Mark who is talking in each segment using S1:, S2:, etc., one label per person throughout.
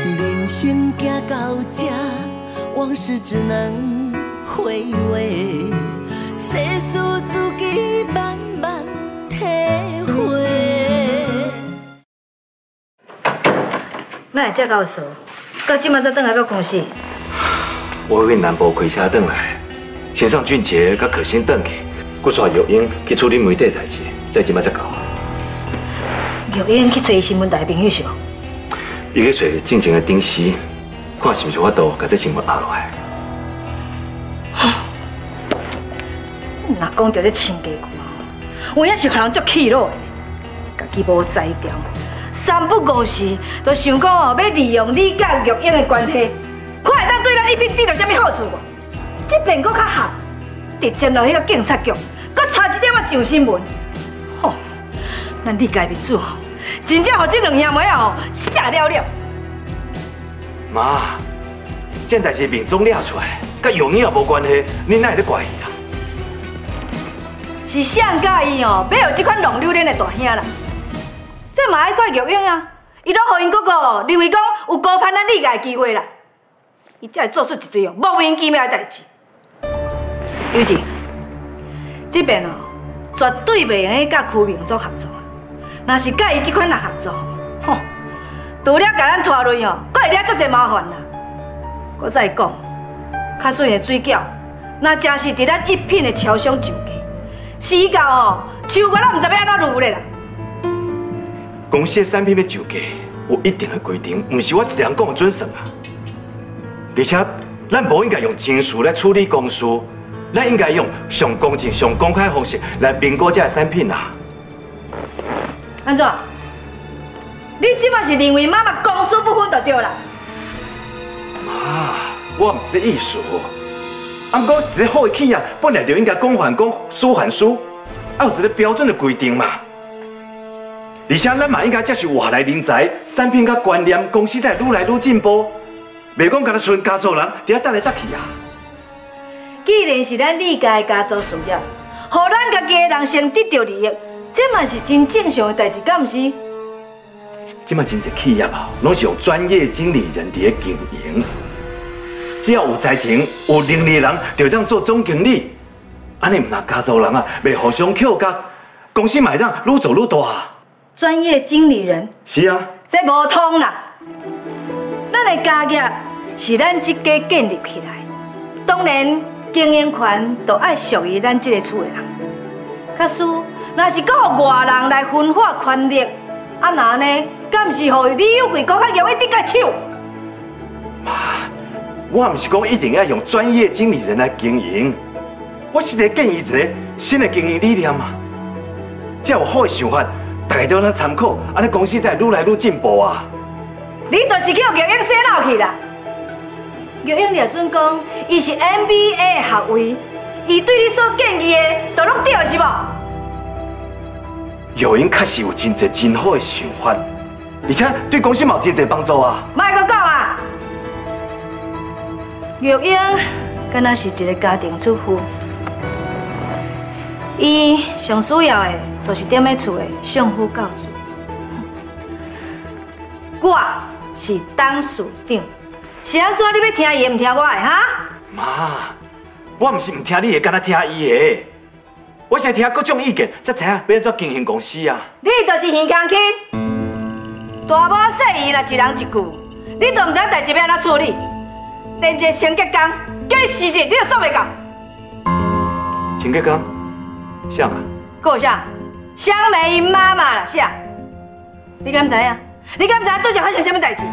S1: 人生行到这，往事只能回味，世事自己慢慢体会。
S2: 哪会这搞错？到即马才转来到公司。
S3: 我去南部开车转来，先送俊杰甲可心转去，佮带玉英去处理媒体代志，再即马才到。
S2: 玉英去找伊新闻台朋友是无？
S3: 伊去找进前的顶司，看是毋是法度甲这新闻压落来。
S2: 若讲到这亲家句，有影是互人足气恼的，家己无才调，三不五时就想讲哦，要利用你甲玉英的关系，看会当对咱一品得到啥物好处无？这边搁较合，直接落迄个警察局，搁差一点仔上新闻。吼，咱李家民主真正互这两兄妹哦吓了了。
S3: 妈，这代志面总抓出来，甲玉英也无关系，你哪会咧怪伊啦？
S2: 是谁介意哦？要有这款浪流连的大兄啦，这嘛爱怪玉英啊！伊拢互因哥哥认为讲有高攀咱李家的机会啦，伊才会做出一堆哦莫名其妙的代志。尤其这边哦，绝对袂用甲区民族合作。若是甲伊这款人合作，吼，除了甲咱拖累哦，阁会惹足侪麻烦啦。我再讲，较水的水饺，那真是伫咱一品的超商上架。时到哦，手我都唔知要安怎入咧啦。
S3: 公司的产品要上架，有一定的规定，唔是我一个人讲的准绳啊。而且，咱无应该用情绪来处理公司，咱应该用上公正、上公开的方式来评估这个产品啊。
S2: 安怎？你即摆是认为妈妈公私不分就对啦？
S3: 妈，我唔是这意思。啊，不过一个好的企业本来就应该公还公，私还私，啊有一个标准的规定嘛。而且咱嘛应该接受外来人才，产品甲观念，公司才愈来愈进步。袂讲甲咱剩家族人伫遐搭来搭去啊。
S2: 既然是咱李家的家族事业，互咱家己的人先得到利益，这嘛是真正常的代志，敢毋是？
S3: 即卖真侪企业啊，拢是用专业经理人伫咧经营。只要有才情、有能力的人，就当做总经理。安尼唔那家族人啊，袂互相扣角，公司嘛会当愈做愈大。
S2: 专业经理人
S3: 是啊，
S2: 这无通啦。咱的家业是咱这家建立起来，当然经营权就爱属于咱这个厝的人。假使若是搁互外人来分化权力，啊那呢，敢是互李有贵搁较容易得个手？
S3: 妈，我唔是讲一定要用专业经理人来经营，我是在建议一个新的经营理念嘛。只要有好的想法，大家都来参考，安尼公司才愈来愈进步啊。
S2: 你就是去玉英洗脑去啦！玉英就准讲，伊是 MBA 学位，伊对你所建议的，都拢对是无？
S3: 玉英确实有真侪真好的想法，而且对公司嘛有真侪帮助啊。
S2: 莫阁讲啊！玉英敢若是一个家庭主妇，伊上主要的就是踮咧厝的相夫教子。我是董事长，是安怎？你要听伊，唔听我的哈？
S3: 妈，我唔是唔听你的，敢若听伊的。我是听各种意见，才知影要安怎经营公司啊。
S2: 你就是耳空去，大母细姨若一人一句，你都唔知代志要安怎处理。连一个清洁工叫你辞职，你都做袂到。
S3: 清洁工，谁啊？
S2: 还有啥？香梅因妈妈啦，啥？你敢知影？你敢知影对象发生什么代志？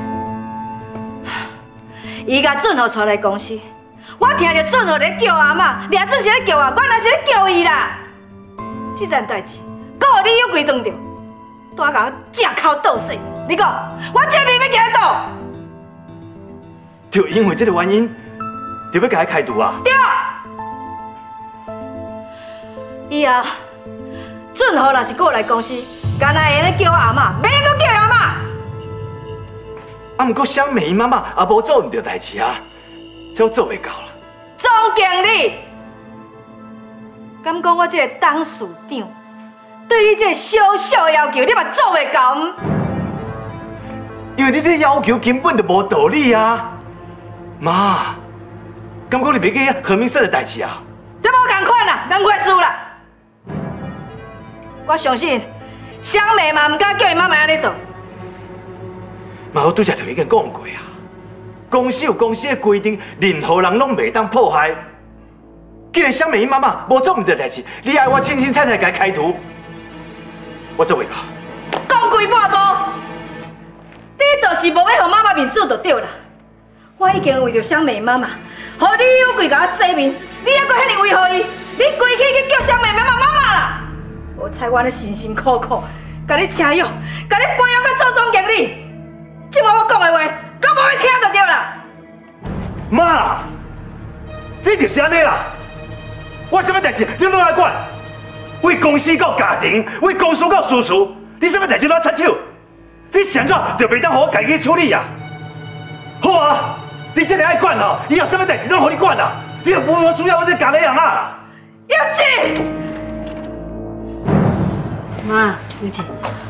S2: 伊甲俊豪带来公司，我听着俊豪咧叫阿妈，俩准是咧叫我，我那是咧叫伊啦。这件代志，搁互你有鬼当着，带甲我正口倒死。你讲，我这命要行得倒？
S3: 就因为这个原因，就要甲伊开除啊？
S2: 对。以后俊豪若是搁来公司，干那会咧叫我阿妈，免搁叫阿妈。
S3: 啊，不过香美妈妈也无做唔到代志啊，这我做袂到啦。
S2: 总经理，敢讲我这个董事长对你这个小小的要求，你嘛做袂到？
S3: 因为你这要求根本就无道理啊！妈，感觉你袂记何明生的代志啊？
S2: 这无共款啦，人快输啦！我相信香妹嘛唔敢叫伊妈妈安尼做。
S3: 妈，我拄则就已经讲过啊，公司有公司的规定，任何人拢袂当破坏。既然香妹伊妈妈无做唔对代志，你爱我清清彩彩甲伊开除，我做袂到。
S2: 讲几半步，你就是无要互妈妈面子就对啦。我已经为着香妹妈妈，互你有贵甲我洗面，你还阁遐尼为何伊？你规气去叫香妹妈妈妈妈啦！我猜我咧辛辛苦苦，甲你请养，甲你培养到做总经理，今晚我讲的话，都无要听就对啦。
S3: 妈，你就是安尼啦！我什么代志你拢爱管？为公司到家庭，为公司到私事，你什么代志拢插手？你现在就袂当互我家己处理啊！好啊，你这个爱管哦，以后什么代志拢互你管啦，你就无需要我这家里人啊！
S2: 幼稚！
S4: 妈，幼稚，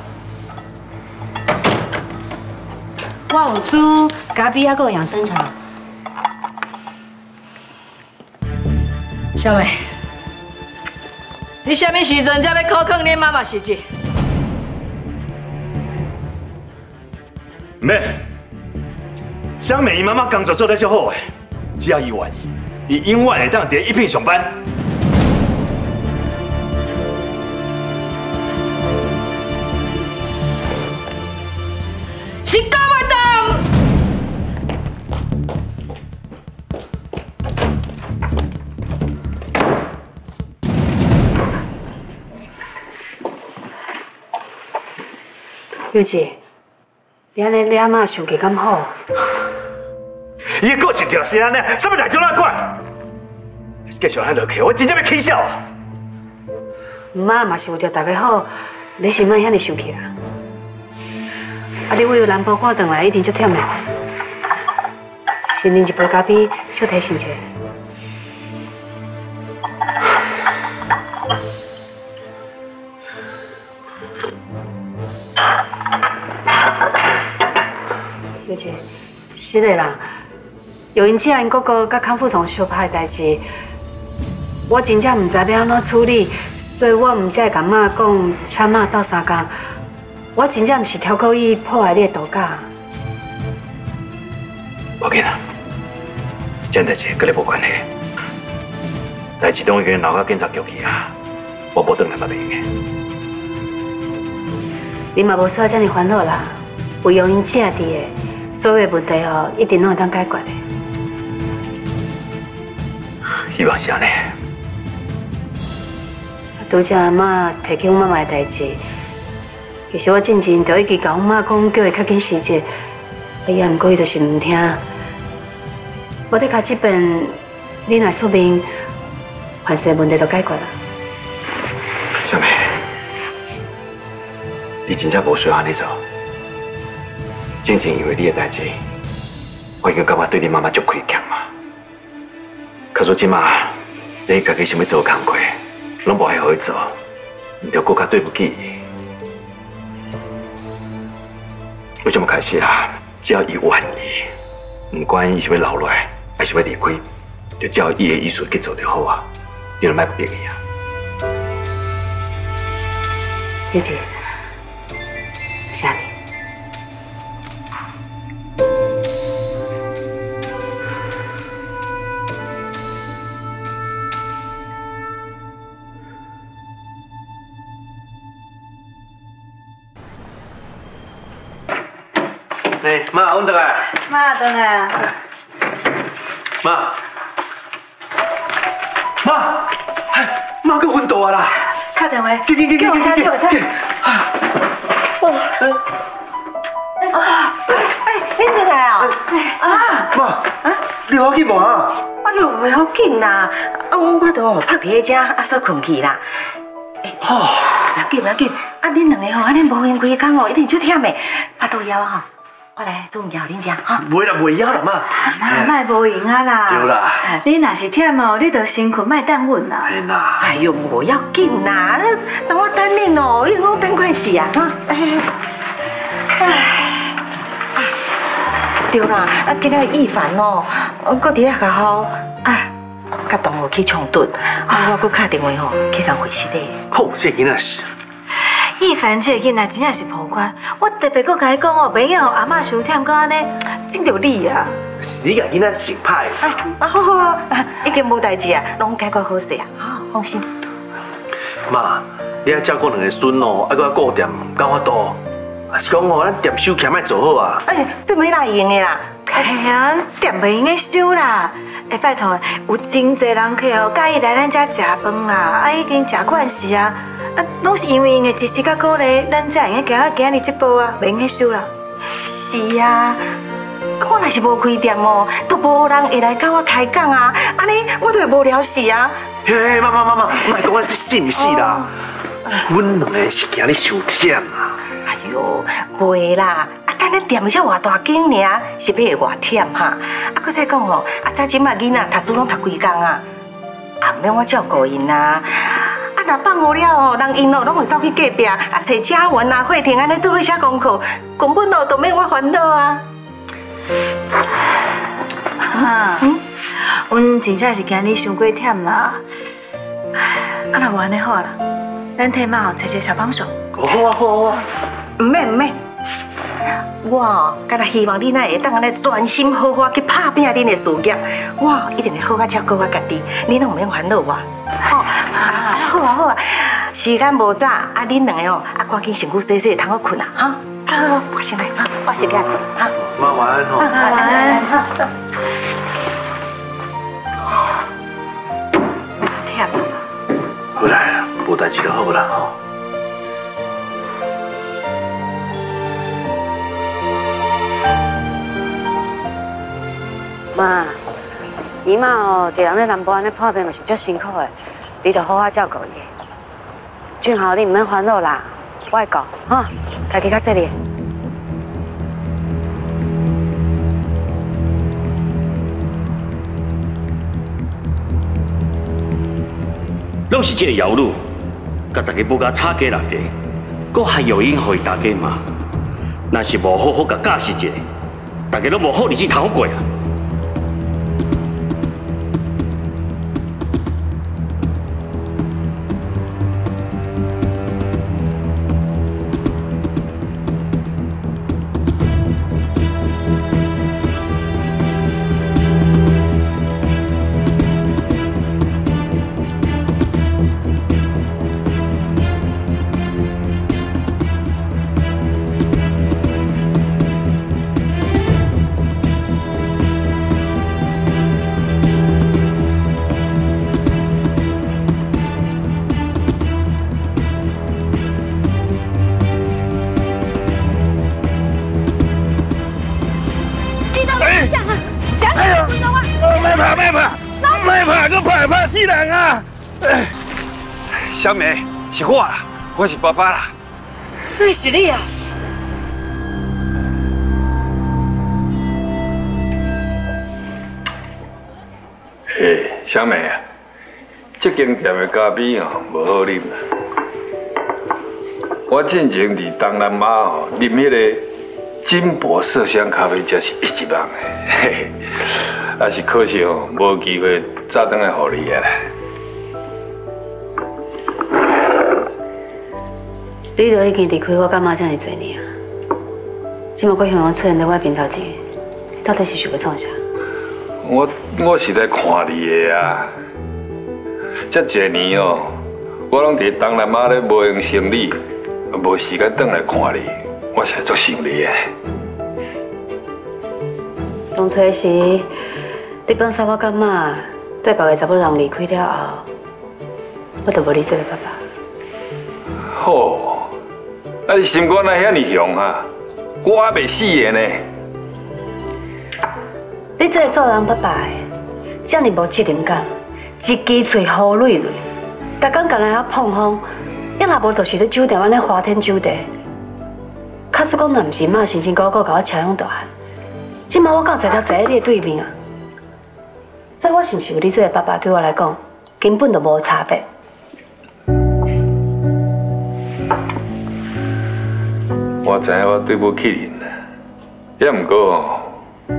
S4: 我有煮咖啡还有养生茶。
S2: 小妹，你什么时阵才要考考恁妈妈实际？
S3: 免，香美伊妈妈工作做得足好诶，只要伊愿意，伊永远会当伫一品上班。
S2: 是高我当。
S4: 幼稚，你安尼你阿妈想气敢好？
S3: 伊个性就是安尼，什么代志拢管。继续安落去，我真正要气笑啊！
S4: 妈嘛是为着大家好，你是莫遐尼生气啦。啊，你为有南部赶转来，一定足忝的。先啉一杯咖啡，小提神者。小姐，是的啦，有因姐因哥哥甲康复从相拍的代志，我真正唔知要安怎处理，所以我唔才会甲妈讲，请妈斗3工。我真正唔是挑故意破坏你的度假。
S3: 无紧啊，这代志跟你无关系，代志拢已经留到警察局去啊，我无转来嘛袂用的。
S4: 你嘛无需要这么烦恼啦，有用因姐伫的，所有的问题哦，一定拢会当解决的。
S3: 希望是安尼。
S4: 拄则阿妈提起阮妈妈的代志，其实我进前就已经甲阮妈讲，叫伊较紧时节，伊毋过伊就是唔听。我得卡这边，你若出面，凡事问题就解决了。
S3: 小妹，你真正无需要安尼做。正是因为你的代志，我已经感觉对你妈妈足亏欠嘛。可是即马，你家己想要做工课，拢无爱好伊做，你就更加对不起伊。为什么开始啊？只要伊愿意，唔管伊是要留落来，还是要离开，就照伊的意思去做就好啊。你就莫逼伊啊。
S4: 姐姐，谢你。
S5: 哎，妈，阮倒来。
S2: 妈回来啊！
S5: 妈，妈，妈搁昏倒啊啦！
S2: 打电话，
S5: 给，
S2: 叫我车，叫我车。
S6: 你回来啊？
S5: 妈，你好紧无啊？
S6: 哎呦，袂要紧啦，我都拍伫遮，煞困去啦。
S5: 哦，
S6: 不要紧，恁两个吼，安尼无闲规工哦，一定足忝的。巴肚枵吼，我来煮物件互恁食哈。
S5: 袂啦，袂枵啦，妈。
S7: 妈，莫无闲啊啦。
S5: 对啦。
S7: 你若是忝哦，你就先困，莫等阮啦。
S5: 嘿啦。
S6: 哎呦，无要紧啦，等我等恁哦，因为我等款事啊哈。 对啦，今日意凡哦，搁伫遐较好甲同学去冲突，我搁打电话吼去甲回息的。
S5: 好，这囡仔是。
S7: 一凡这个囡仔真正是破关，我特别搁甲伊讲哦，袂用阿嬷伤忝，讲安尼整着你啊。
S5: 你个囡仔性歹。
S6: 好，已经无代志啊，拢解决好势啊，好，放心。
S5: 妈，你爱照顾两个孙哦，还搁要顾店，敢法度？啊是讲哦，咱店收起莫做好啊。
S6: 这没哪用的啦。
S7: 哎呀，店袂用个收啦。哎，拜托，有真侪人客哦，介意来咱遮食饭啦，已经食惯势啊。拢是因为因的支持甲鼓励，咱才会用行到今日这步啊，袂用个收啦。
S6: 是啊。我若是无开店哦，都无人会来甲我开讲啊，安尼我就会无聊死啊。
S5: 嘿，妈，莫讲我是毋是啦？阮两个是惊你受忝啊。
S6: 哎呦，袂啦，等咱店才偌大间尔，是要会偌忝哈。搁再讲哦，早即马囡仔读书拢读几工啊，毋免我照顾因啊。若放学了哦，人因哦拢会走去隔壁，找嘉文啊、慧婷安尼做伙写功课，根本哦都免我烦恼啊。
S7: 阮真正是惊你伤过忝啦。若无安尼好啦，咱替妈找一个小帮手。
S5: 好啊。
S6: 唔免，我敢若希望你会当安尼专心好好去打拼恁的事业，我一定会好好照顾我家己，你拢唔免烦恼我。好啊，时间无早，恁两个哦，赶紧身躯洗，通好困啊，哈。好，我先来哈，我先来困哈。
S5: 妈晚安吼。
S7: 晚安。忝啊。
S5: 好啦，无代志就好啦吼。
S4: 妈，姨妈哦，一个人在南部安尼破病，嘛是足辛苦的，你着好好照顾伊。俊豪，你唔免烦恼啦，我会顾，哈，家己较细哩。
S8: 拢是这个姚女，甲大家不甲吵架落架，搁还诱因互伊大家骂。若是无好好甲教示一下，大家拢无好日子通过啊！
S3: 怕死人啊！小美，是我啦，我是爸爸啦。
S2: 那是你啊！
S3: 嘿，小美啊，这间店的咖啡哦，无好啉啦。我进前伫东南亚哦，啉迄个金箔麝香咖啡，才是一级棒的。嘿嘿，也是可惜哦，无机会早转来互你啊啦。
S4: 你都已经离开我干嘛这么多年啊？今麦佫向我出现在我面头前，你到底是想要创啥？
S3: 我是来看你的啊！这一年哦，我拢伫东南亚咧无用生理，无时间转来看你，我是足想你的。
S4: 当初时，你放下我感觉，对别个查某人离开了后，我就无你这个爸爸。
S3: 好，啊你心肝哪遐尼雄啊？我还袂死的呢。
S4: 你这个做人爸爸的，这么无责任感，一支嘴好累累，逐工干来遐碰风，要若无就是咧酒店安尼花天酒地。假使讲若唔是妈辛辛苦苦甲我饲养大汉，即马我敢在了坐喺你的对面啊？所以我是不是有你这个爸爸对我来讲根本就无差别？
S3: 我知影我对不起恁，也毋过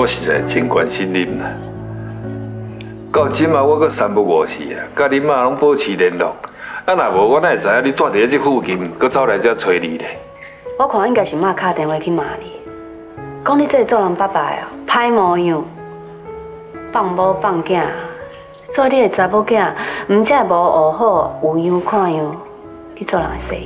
S9: 我实在真关心恁啦。到今嘛，我阁三不五时啊，甲恁妈拢保持联络。啊，若无我哪会知影你住伫这附近，阁走来这找你咧？
S4: 我看应该是妈打电话去骂你，讲你这个做人爸爸哦，歹模样，放某放囝，所以你的查某囝唔只无学好，有样看样去做人的生意。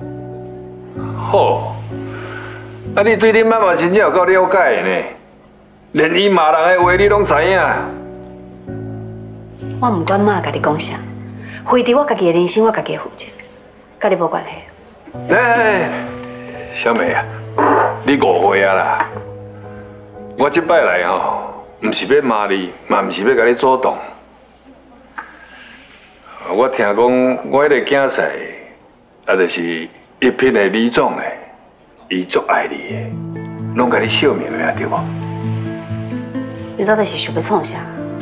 S9: 好，啊，你对恁妈妈真正有够了解的呢，连伊骂人的话你拢知影。
S4: 我唔管妈甲你讲啥，非伫我家己的人生，我家己负责，甲你无关系。
S9: 哎，小美啊，你误会啊啦！我这摆来吼，唔是要骂你，嘛唔是要甲你主动。我听讲，我迄个囝婿，啊，就是一品的李总的，伊足爱你的，拢甲你秀明了对无？
S4: 你到底是想要创啥？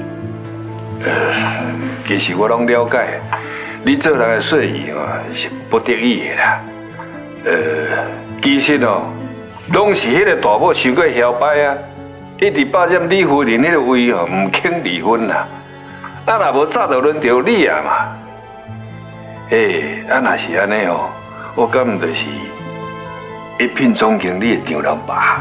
S9: 其实我拢了解，你做人的细意哦是不得已的啦。其实哦，拢是迄个大某想过摇摆啊，一直霸占李夫人迄个位哦，唔肯离婚啦。啊，若无早就轮到你啊嘛。啊，若是安尼哦，我敢唔就是一品总经理的丈人爸。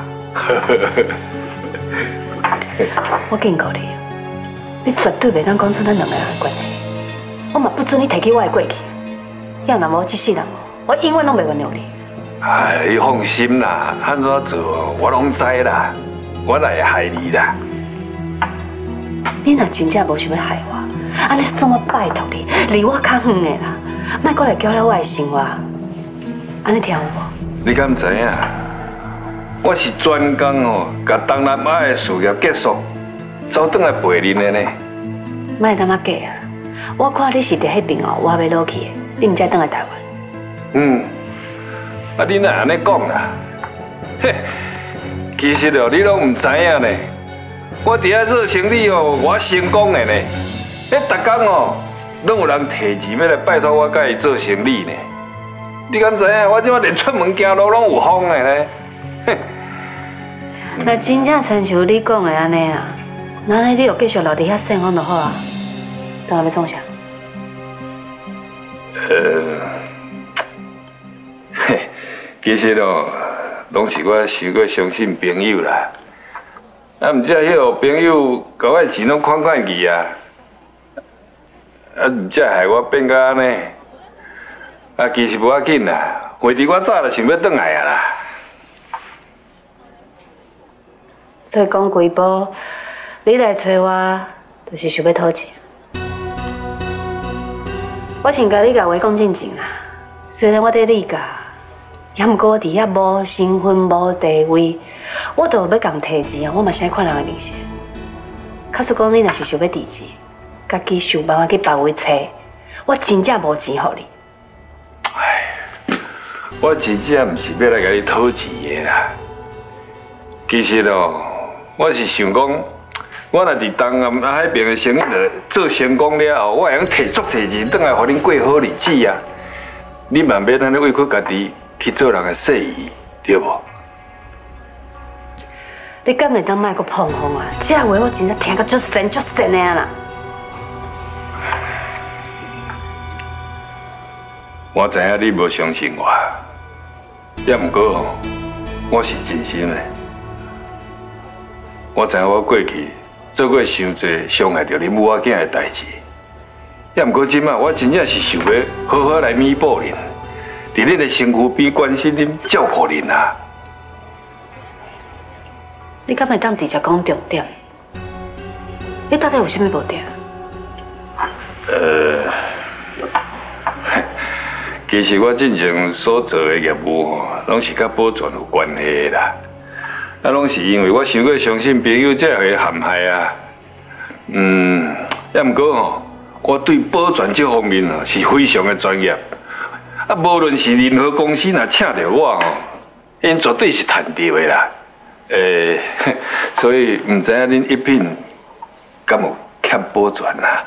S4: 我警告你，你绝对袂当讲出咱两个人的关系。我嘛不准你提起我的过去。要若无这世人哦，我永远拢袂原谅你。
S9: 哎，你放心啦，安怎做我拢知啦，我哪会害你啦？
S4: 你若真正无想要害我，安尼算我拜托你，离我较远的啦，莫过来搅了我的生活。安尼听有无？
S9: 你敢知影？我是专工哦，甲东南亚的事业结束，走转来陪恁的呢。
S4: 莫当我假啊！我看你是伫迄边哦，我要落去的，你唔才转来台湾。
S9: 啊，你哪安尼讲啦？嘿，其实哦，你拢唔知影呢。我伫遐做生意哦，我成功的呢。逐工哦，拢有人提钱要来拜托我甲伊做生意呢。你敢知影？我即摆连出门行路拢有风的呢。哼！
S4: 那真正亲像你讲的安尼啊，那你就继续留伫遐生活就好啊。当下要创啥？
S9: 嘿，其实哦，拢是我想过相信朋友啦。啊，毋则迄个朋友甲我的钱拢款款去啊，毋则害我变到安尼。啊，其实无要紧啦，回伫我早就想要转来啊啦。
S4: 所以讲规波，你来找我，就是想要讨钱。我先甲你甲话讲正经啦，虽然我对你教，也毋过我伫遐无身份、无地位，我都要共提钱，我嘛是爱看人的面色。假使讲你若是想要提钱，家己想办法去别位找，我真正无钱互你。
S9: 哎，我真正毋是要来甲你讨钱的啦。其实哦，我是想讲，我若伫东岸海边的生意做成功了后，我会用摕足侪钱转来，互恁过好日子啊！你万免安尼委屈家己去做人的生意，对无？
S4: 你敢袂当卖个碰风啊？这话我真正听个足神的啊啦！
S9: 我知影你无相信我，也毋过我是真心的。我知影我过去做过伤侪伤害到恁母仔囝的代志，也毋过即摆我真正是想要好好来弥补恁，伫恁的身躯边关心恁、照顾恁啊。
S4: 你敢会当直接讲重点？你到底有啥物无对？
S9: 其实我之前所做的业务，拢是甲保全有关系啦。啊，拢是因为我想过相信朋友才会陷害啊。也毋过吼，我对保全这方面哦是非常的专业。啊，无论是任何公司若请到我吼，因绝对是赚到的啦。所以唔知影恁一品敢有欠保全啊？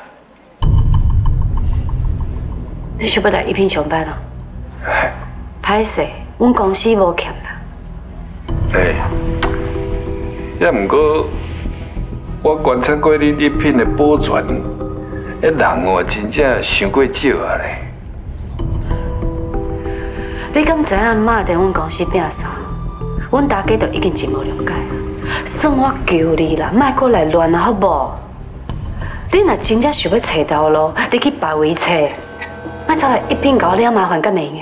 S4: 你想要来一品上班咯？歹势，阮公司无欠啦。
S9: 也毋过我观察过恁一品的保全，人哦真正伤过少啊咧。
S4: 你敢知影妈在阮公司拼啥？阮大家都已经真无谅解啊！算我求你啦，莫过来乱啊，好无？你若真正想要找道路，你去别位找，莫走来一品搞了麻烦，敢袂用？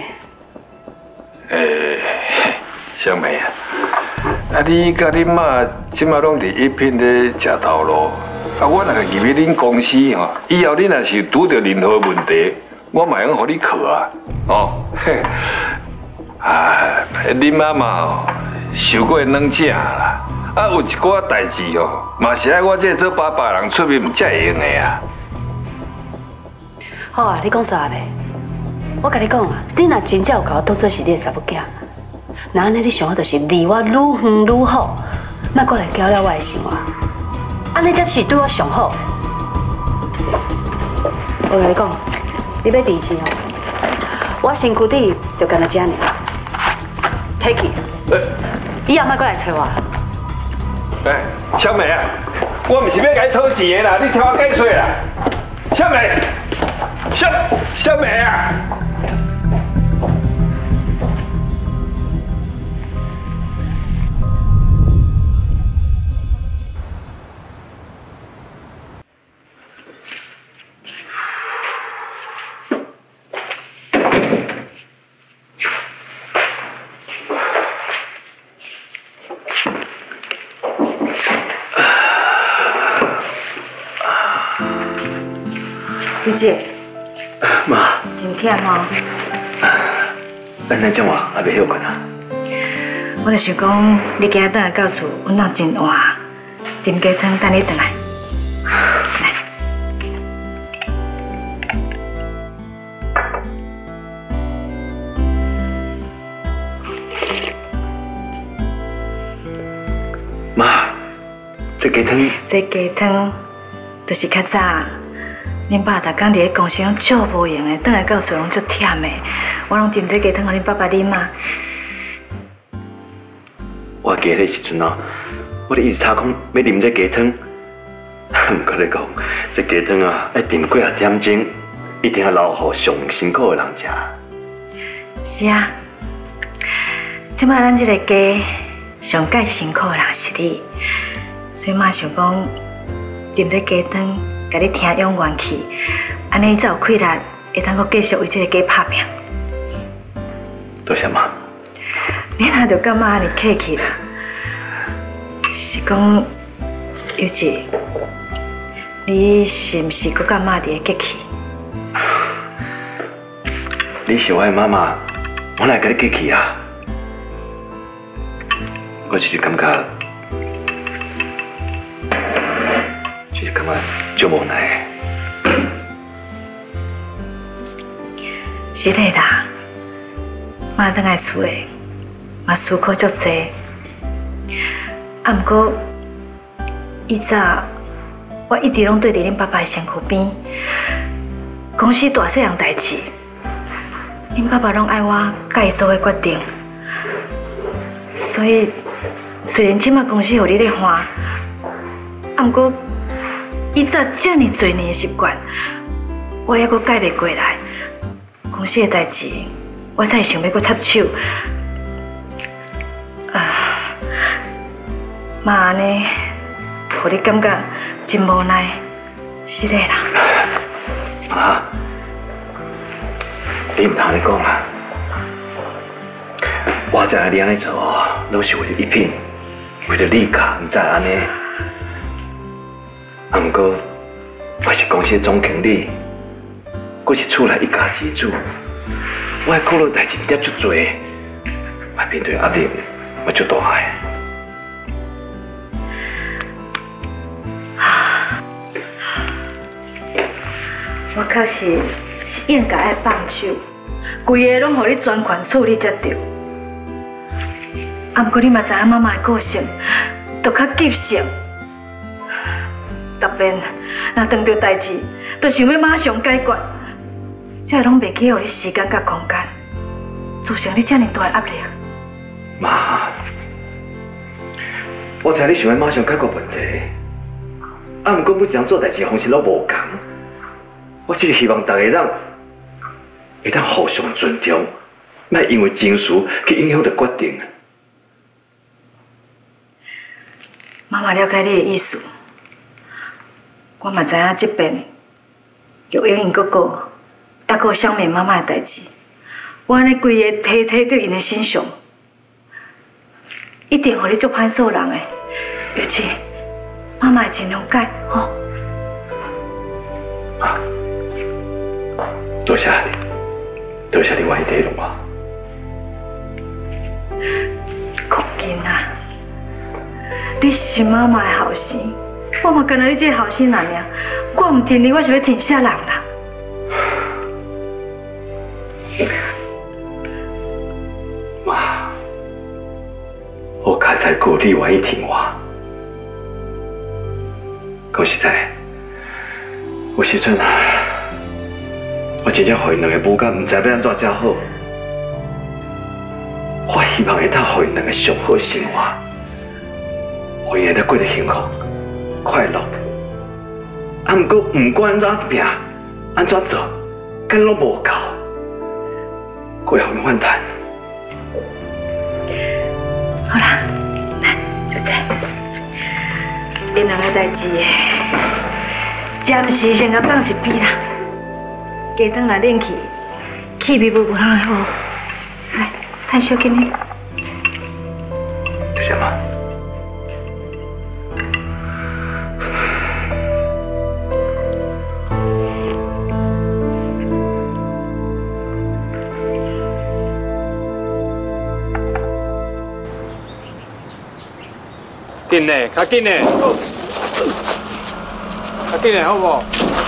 S9: 小妹啊，你甲恁妈即马拢伫一品咧食头路，我若入去恁公司吼，以后你若是拄到任何问题，我嘛用互你靠啊，哦，恁妈妈哦，受过软正啦，有一寡代志哦，嘛是爱我这做爸爸人出面才会用的啊。
S4: 好啊，你讲煞袂？我甲你讲啊，你若真正有甲我当做是你的查某囝，那安尼你上好就是离我愈远愈好，莫过来搅了我的生活，安尼才是对我上好。我甲你讲，你要离钱哦，我身躯底就干那这样，take it，以后莫过来找我。
S9: 小美啊，我唔是要甲你讨钱的啦，你听我解说啦，小美，小美啊。
S2: 李姐，
S3: 妈，
S2: 真忝哦。
S3: 安尼怎话也袂晓困啊？
S2: 我就想讲，你今日等下到厝，阮人真晏，炖鸡汤等你回来。来，
S3: 妈，这鸡汤，
S2: 这鸡汤就是较早。恁爸逐工伫咧公司拢足无用的，倒来到厝拢足忝的。我拢炖这鸡汤互恁爸爸啉啊。
S3: 我记得迄时阵哦，我咧一直吵讲要啉这鸡汤，毋过咧讲，这鸡汤啊，要炖几啊点钟，一定要留互上辛苦的人食。
S2: 是啊，即摆咱这个家上介辛苦的人是你，所以妈想讲炖这鸡汤。甲你听养元气，安尼才有气力，会当阁继续为这个家打拼。
S3: 多谢妈。
S2: 你哪就感觉安尼客气啦？是讲，尤其你是毋是阁感觉伫咧客气？
S3: 你是我的妈妈，我哪会甲你客气啊？我只是感觉，足无奈。
S2: 是的啦，妈倒来厝诶，嘛思考足济。啊，毋过以早我一直拢对伫恁爸爸的身躯边，公司大细样代志，恁爸爸拢爱我甲伊做个决定。所以虽然即马公司互你咧换，啊，毋过。以早这么多年的习惯，我还阁改袂过来。公司的代志，我才会想要阁插手。妈安尼，互你感觉真无奈，是的啦。
S3: 妈，你唔通安尼讲啊！我知影你安尼做，拢是为了一品，为了你家，唔知安尼。啊，不过我是公司的总经理，我是厝内一家之主，我的苦恼代志真正足多，我面对压力嘛足大的。
S2: 我确实是应该爱放手，规个拢互你全权处理才对。啊，不过你嘛知影妈妈的个性，都较急性。特别若遇到代志，就想要马上解决，才会拢袂去互你时间甲空间，造成你这么大的压力。
S3: 妈，我知你想要马上解决问题， 啊，毋过每一人做代志方式拢无同，我只是希望大家会当互相尊重，莫因为情绪去影响着决定。
S2: 妈妈了解你的意思，我嘛知影这边玉英因哥哥，还阁想念妈妈的代志，我安尼规个体在因的身上，一定互你足歹做人的。尤其妈妈会尽量改，吼。
S3: 啊，多谢你，多谢你愿意体谅我。
S2: 讲紧啊！你是妈妈的后生，我嘛干那你这个后生人尔，我唔挺你，我是要挺啥人啦？
S3: 妈，我刚才鼓励愿意听我。讲实在，有时阵我真正互因两个母干，唔知要安怎才好。我希望会当互因两个上好生活。我会当过得幸福、快乐。啊，毋过毋管安怎拼、安怎做，敢拢无够，过互反弹。
S2: 好啦，来，就这，恁两个代志，暂时先甲放一边啦。加转来恁气味无通好。来，趁小紧呢。
S3: 就这嘛。
S10: 紧嘞，较紧嘞，较紧嘞，好不好？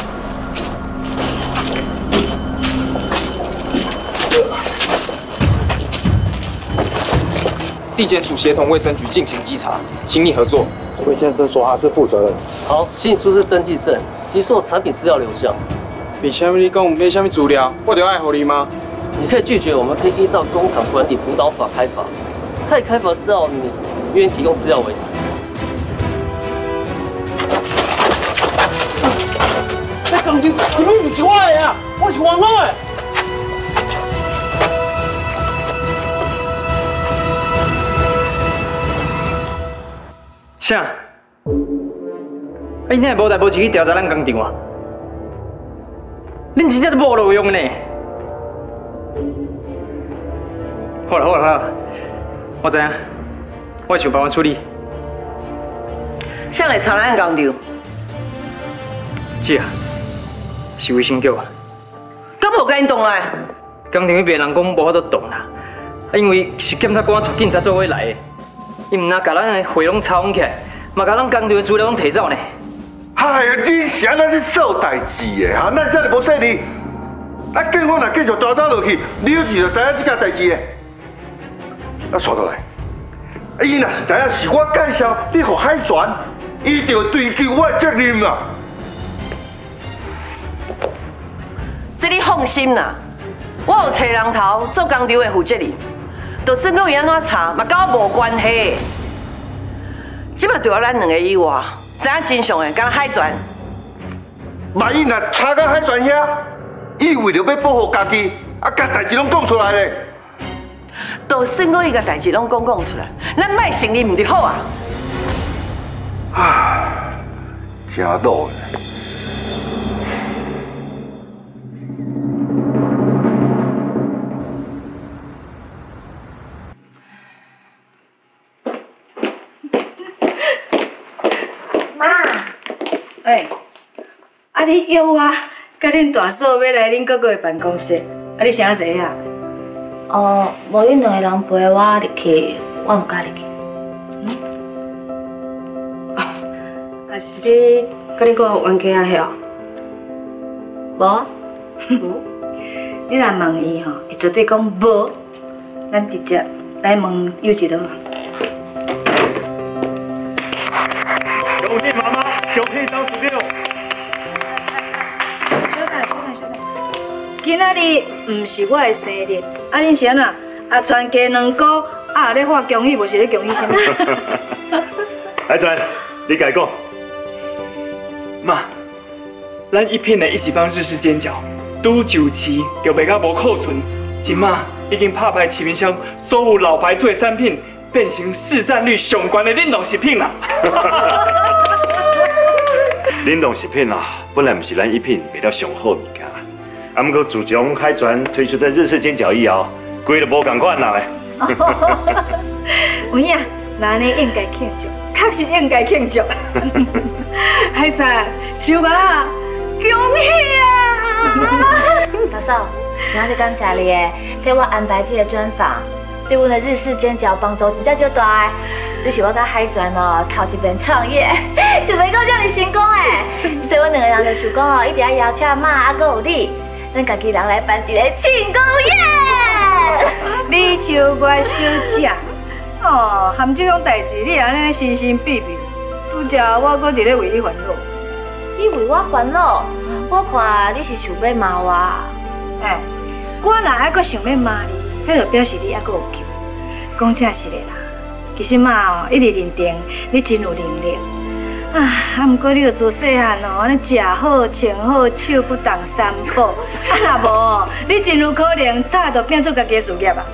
S10: 地检署协同卫生局进行稽查，请你合作。魏先生说他是负责人。
S11: 好，请你出示登记证及所有产品资料流向。
S10: 为什么你讲没什么资料，我就爱给你吗？
S11: 你可以拒绝，我们可以依照工厂管理辅导法开罚，可以开罚到你愿意提供资料为止。这工厂根本不是我的啊，我是员工的。
S12: 啥？你哪会无代无志去调查咱工厂啊？恁真正是无路用呢！好了，我知影，我会想办法处理。
S6: 谁来查咱工厂？
S12: 姐啊，是卫生局啊。
S6: 敢无甲因动来？
S12: 工厂迄边人讲无法度动啦，因为是检察官带警察做伙来的。伊唔若甲咱的会拢抄起来，嘛甲咱工厂的资料拢摕走呢。
S13: 哎呀，你是安怎去做代志的哈？咱这里无说你，啊，警方若继续抓走落去，你有事就知影这件代志的。啊，带倒来，伊若是知影是我介绍你互海船，伊就会追究我的责任啦。
S6: 这你放心啦，我有找人头做工厂的负责人，就算讲伊安怎查，嘛跟我无关系。即摆除了咱两个以外，知影真相的，敢海船。
S13: 万一若查到海船遐，伊为了要保护家己，啊，甲代志拢讲出来咧。
S6: 就算讲伊甲代志拢讲出来，咱莫承认唔就好啊？
S13: 啊，真恼呢。
S2: 啊，你约我，甲恁大嫂要来恁哥哥的办公室，啊，你啥坐啊？
S7: 哦，无恁两个人陪我入去，我唔敢入去。
S2: 啊，是你甲恁哥冤家啊？迄哦？
S7: 无。
S2: 你若问伊吼，伊绝对讲无。咱直接来问有一路。
S3: 恭喜妈妈，恭喜张叔舅。
S2: 今仔日唔是我的生日，啊，恁是安那？阿全加两个，啊，咧话恭喜，无是咧恭喜什么？
S3: 海泉，你家讲。
S14: 妈，咱一片的一起帮日式煎饺，拄就期就卖到无库存，今嘛已经拍败市面上所有老牌做的产品，变成市占率上悬的冷冻食品啦。
S3: 冷冻食品啊，本来不是咱一片卖了上好物件，啊，不过自从海泉推出这日式煎饺以后，规都无同款啦嘞。
S2: 有影，那安尼应该庆祝，确实应该庆祝。海泉，小妈，恭喜啊！
S7: 老嫂，今仔就感谢你诶，替我安排这个专访，对阮的日式煎饺帮助真正就大诶。你是我甲海泉哦，头一遍创业，想袂到这么成功诶，所以阮两个人就想讲哦，一定要邀请妈啊，还有你，咱家己人来办一个庆功宴。
S2: 你笑我小姐，哦，含这种代志，你安尼神神秘秘，拄则我搁伫咧为你烦恼。
S7: 你为我烦恼，我看你是想要骂我。
S2: 哎，我若还搁想要骂你，迄就表示你还搁有救。讲正是的啦，其实妈哦，一直认定你真有能力。啊，不过你就自细汉哦，安尼食好、穿好、手不动三宝，啊，若无，你真有可能早就变出家己的事业啊！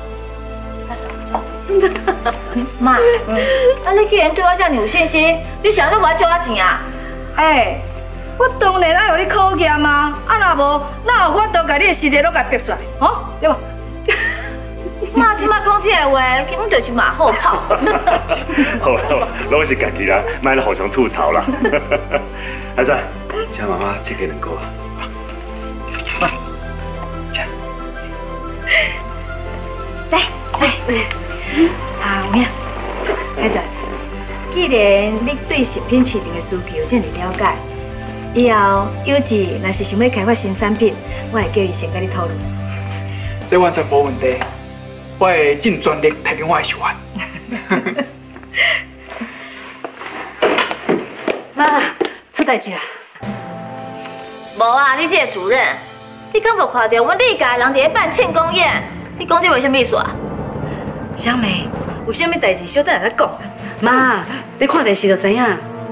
S7: 妈，啊，你既然对我这么有信心，你想要我借我钱啊？
S2: 哎，我当然爱互你考验啊！啊，若无，哪有法度把你的实力拢甲逼出来？哦，对无？
S7: 妈，即摆讲这个话，根本就是马后炮。
S3: 好了，拢是家己人，莫咧互相吐槽啦。海泉，请妈妈切给两个啊。
S2: 来，有影，海泉，既然你对食品市场的需求这么了解，以后有志若是想要开发新产品，我会叫伊先甲你讨论。
S14: 这完全无问题。我会尽全力提供我的手法。
S4: 妈，出代志啦！
S7: 无啊，你这个主任，你敢无看到阮李家人伫咧办庆功宴？你讲这为什么意思啊？
S2: 小妹，有啥物代志小等下再讲。
S4: 妈，你看电视就知影。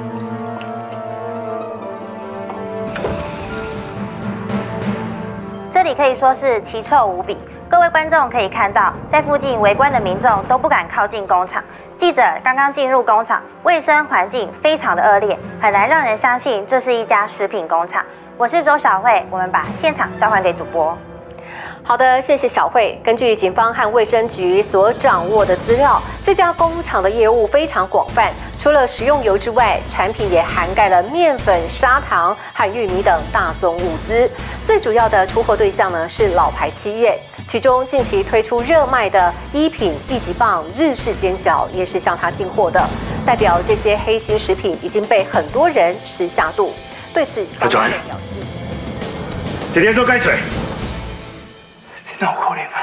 S15: 这里可以说是奇臭无比。各位观众可以看到，在附近围观的民众都不敢靠近工厂。记者刚刚进入工厂，卫生环境非常的恶劣，很难让人相信这是一家食品工厂。我是周小慧，我们把现场交还给主播。
S16: 好的，谢谢小慧。根据警方和卫生局所掌握的资料，这家工厂的业务非常广泛，除了食用油之外，产品也涵盖了面粉、砂糖和玉米等大宗物资。最主要的出货对象呢是老牌企业，其中近期推出热卖的一品一级棒日式煎饺也是向他进货的，代表这些黑心食品已经被很多人吃下肚。对此，小慧表示：
S3: 今天做改水。
S14: 这哪有可能啊？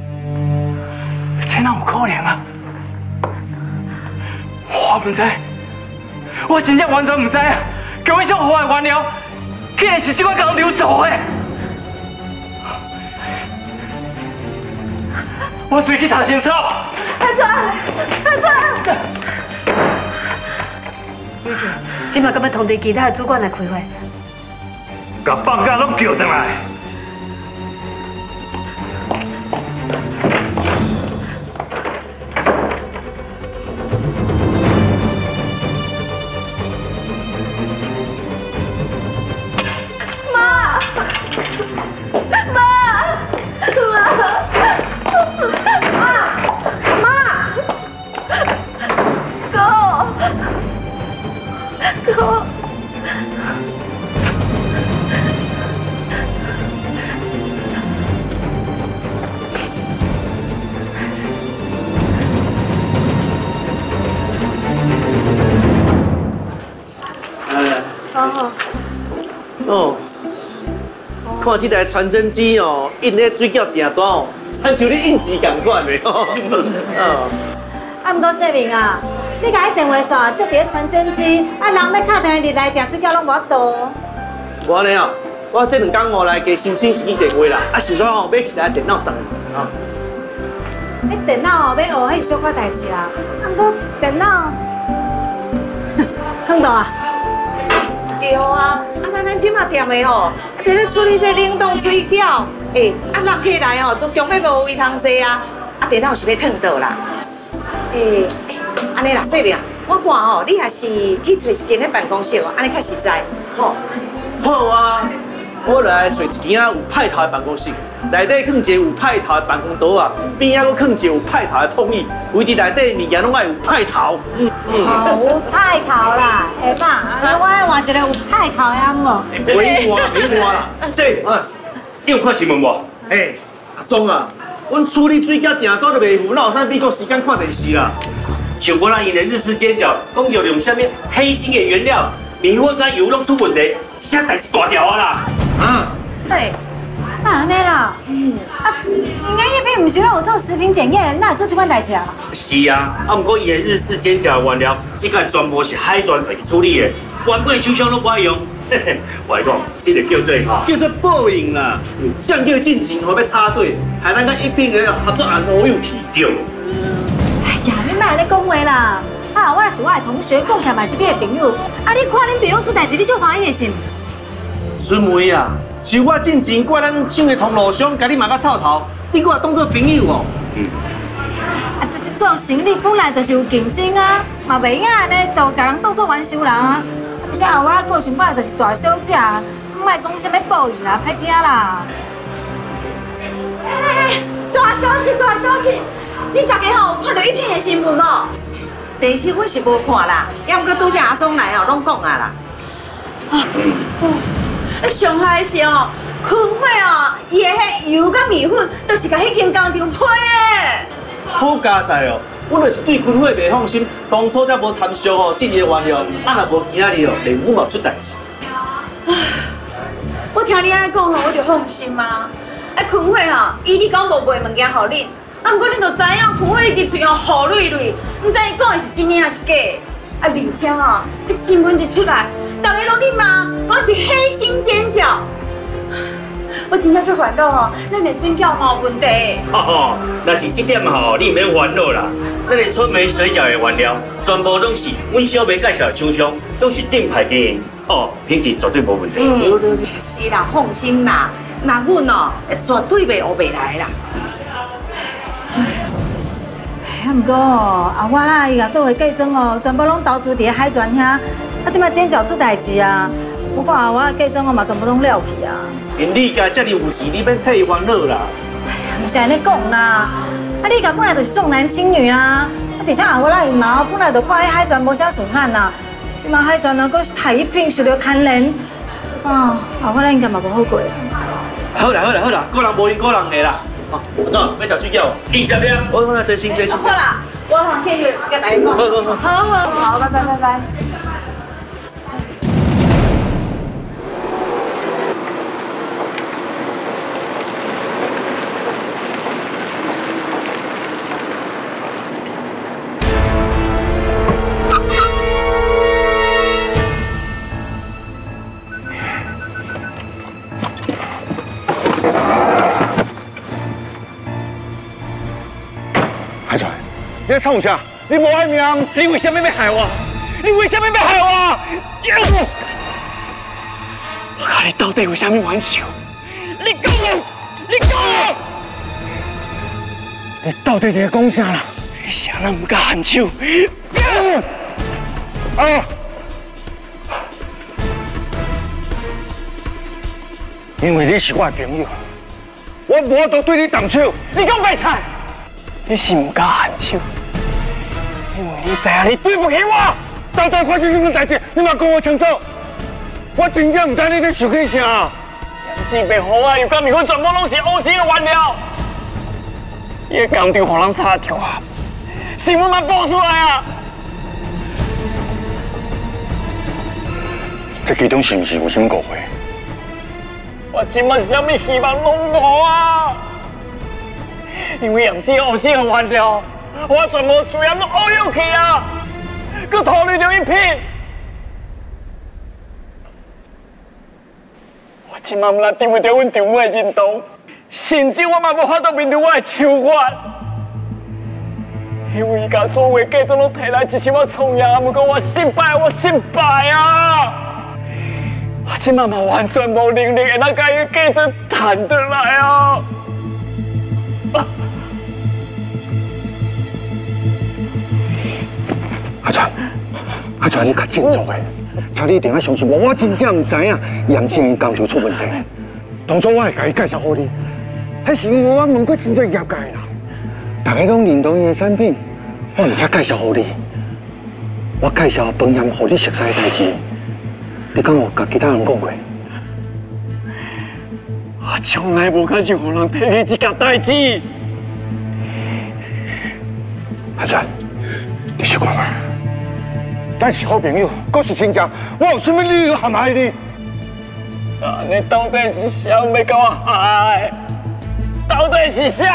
S14: 这哪有可能啊？我唔知，我真正完全唔知啊！叫我想活的原料，竟然是这款工厂做的。我随去查清楚。
S4: 海泉，雨晴，今麦敢要通知其他的主管来开会？
S3: 把放假拢叫上来。
S17: 哦，看这台传真机哦，印咧水饺订单哦，亲像咧印字同款的哦。
S18: 啊，毋过世明啊，你甲迄电话线接伫咧传真机，啊，人要敲电话入来订水饺拢无法度。
S17: 无安尼哦，我这2天后来加申请一支电话啦，啊，是说哦买起来电脑送啊。
S18: 迄电脑哦要学，迄是小可代志啦。啊，毋过电脑，看到啊。
S6: 对啊，咱即马店的吼，伫咧处理这冷冻水饺，人客来哦，都根本无位通坐啊，电脑是要烫倒啦。安尼啦，细明，我看哦，你还是去找一间个办公室哦，安尼较实在，吼。
S17: 好啊，我来找一间有派头的办公室，内底放一个有派头的办公桌啊，边仔佫放一个有派头的通椅，规伫内底物件拢爱有派头。
S18: 有派头啦，下爸，我爱换一个有派头的安无？
S8: 别换啦，这你有看新闻无？
S17: 阿忠啊，阮处理水饺订单都袂赴，哪有啥美国时间看电视啦？
S8: 像我那印的日式煎饺，讲要用什么黑心的原料，面粉甲油拢出问题，这代志大条啊啦！
S6: 对。
S18: 安尼啦，应该迄边唔是拢有做食品检验，哪会做这款代志啊？
S8: 是啊，不过伊的日式煎饺原料，这个全部是海专来处理的，原本的厂商拢不爱用。我来讲，这个叫做
S17: 叫做报应啦，酱叫进前后要插队，害咱甲一品的合作案无有去掉。
S18: 哎呀，你莫安尼讲话啦！我是我的同学，讲起嘛是你的朋友，你看恁朋友出代志，你就欢喜的心。
S17: 春梅啊，是我进前怪咱厂的通路商，甲你骂到臭头，你搁当做朋友哦。
S18: 这种生意本来就是有竞争啊，嘛袂用安尼就甲人当做玩笑人啊。而且我个性本来就是大小姐，莫讲什么报应啦，歹听啦。大消息，大消息！你昨日吼有看到一篇的新闻无？
S6: 电视我是无看啦，要毋过拄只阿忠来哦，拢讲啊啦。
S18: 上害是哦，坤惠哦，伊的迄油甲米粉都是甲迄间工厂批的。
S17: 好加载哦，我就是对坤惠袂放心，当初才无谈上哦，进伊的原料，若无今仔日哦，连阮嘛出代志。
S18: 我听你安讲哦，我就放心啊。坤惠哦，伊你讲无卖物件互恁，不过恁就知影坤惠伊支喙哦好锐锐，唔知伊讲的是真的还是假。而且哦，迄新闻一出来，大家拢伫骂，讲是黑心煎饺。我真正做烦恼哦，咱的水饺嘛有问题。
S8: 那是这点吼，你唔免烦恼啦。咱的春梅水饺的原料，全部拢是阮小妹介绍的厂商，都是正牌经营，品质绝对无问题。
S6: 是啦，放心啦，那阮哦，绝对袂学袂来啦。
S18: 不过我啦，伊甲所有嫁妆哦，全部拢投资伫海泉遐，即摆煎饺出代志啊。不过我的嫁妆嘛，全部拢了去啊。
S17: 因你家遮尔有钱，你免替伊烦恼啦。
S18: 唔是安尼讲啦，你家本来就是重男轻女啊。而且我啦姨妈本来就看迄海泉无啥顺汉呐，即摆海泉呢，佫是太一品受到牵连，我啦应该嘛无好过。
S17: 好啦，个人无你个人的啦。阿总，要食水饺？20秒。我真心。
S18: 好啦，我行去甲大家讲。好，拜。
S13: 你在创啥？你无爱命？
S14: 你为什么要害我？你为什么要害我？我甲你到底有啥物冤仇？你讲啊！你讲啊！
S13: 你到底伫讲啥啦？
S14: 你啥人唔敢喊手？
S13: 因为你是我的朋友，我无法度对你动手。
S14: 你讲白菜，你是唔敢喊手？因为你知影你对不起我。
S13: 到底发生什么代志？你嘛讲我清楚。我真正唔知你在想起啥。
S14: 杨志白好啊，又甲面粉全部拢是乌心的原料，伊个工厂互人插掉啊，新闻嘛报出来啊。
S13: 这其中是唔是有什么误会？
S14: 我今麦什么希望拢无啊！因为杨志乌心的原料，我全部虽然拢乌有去啊，佮拖累着一片。我今麦唔来顶袂着阮丈母的认同，甚至我嘛无法度面对我的手法，因为伊甲所有的嫁妆拢摕来支持我创业，不过我失败啊！ 这妈妈完全无能力，会当甲伊继续谈得来哦。
S13: 阿全，你较振作的，请你一定要相信我真正唔知影杨先生工就出问题。当初我会甲伊介绍好你，迄是因为我问过真侪业界的人，大家拢认同伊的产品，我唔才介绍好你。我介绍保险互你熟悉的代志，你敢有甲其他人讲过？
S14: 我从来无敢想互人提起这件代志。
S13: 阿全，你想看嘛？咱是好朋友，搁是亲戚，我有啥物理由陷害你？
S14: 啊，你到底是谁要甲我害？到底是谁？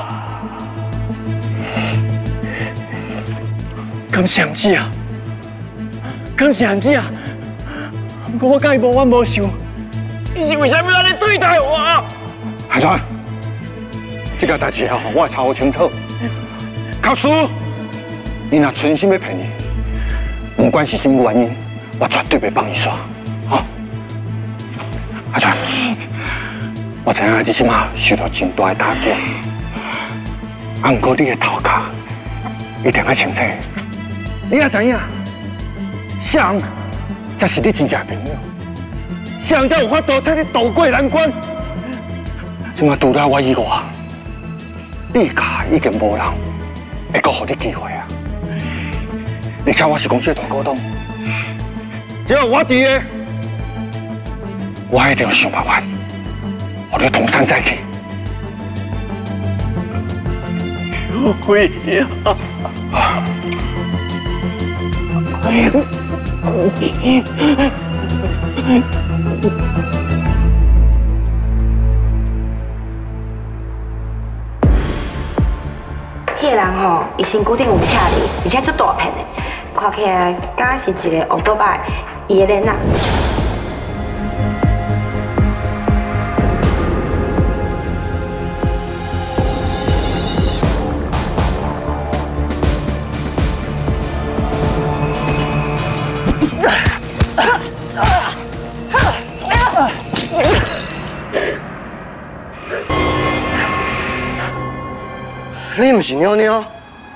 S14: 敢是暗子啊？敢是暗子啊？不过我甲伊无冤无仇，伊是为什么要安尼对待我？
S13: 海川，这个代志啊，我会查好清楚。卡叔，你若存心要骗你，不管是什么原因，我绝对袂放你耍。好，阿川，我知影你即马受到真大的打击，不过你的头壳一定要清楚。你也知影，谁才是你真正的朋友，谁才有法度替你渡过难关。即马除了我以外，你家已经无人会搁予你机会啊！而且我是公司的大股东，只要我伫个，我一定要想办法，让你东山再起。
S14: 有鬼啊！
S6: 迄个人吼，伊身躯顶有赤哩，而且足大片的，看起来敢是一个乌多拜伊的脸啊。
S17: 你唔是妞妞？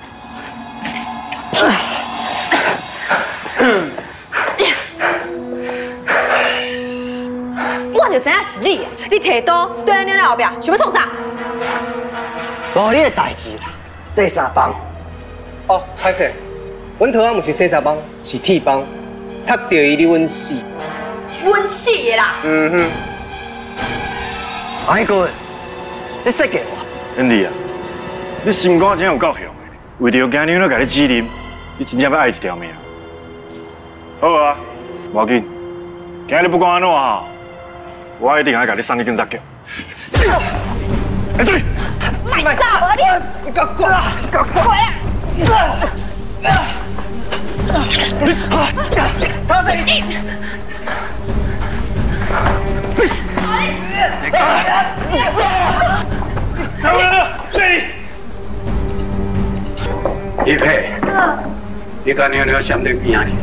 S7: 我就知影是你啊！你摕刀对在妞妞后壁，想要创啥？
S17: 无你的代志啦，洗衫帮。
S10: 哦，歹势，阮头仔唔是洗衫帮，是铁帮，踢到伊你阮死。
S7: 阮死的啦！
S17: 嗯哼。阿哥，你设计我
S3: Andy 啊，你心肝真有够凶的，为着惊妞妞甲你指认，你真正要爱一条命。好啊，无要紧，今日不管安怎哈，我一定要甲你送去警察局。哎对，
S7: 卖走你！
S17: 给我滚！给我滚！
S7: 回来！
S17: 他在你。
S3: 上来了，这里。
S19: 叶佩，你甲妞妞闪对边去。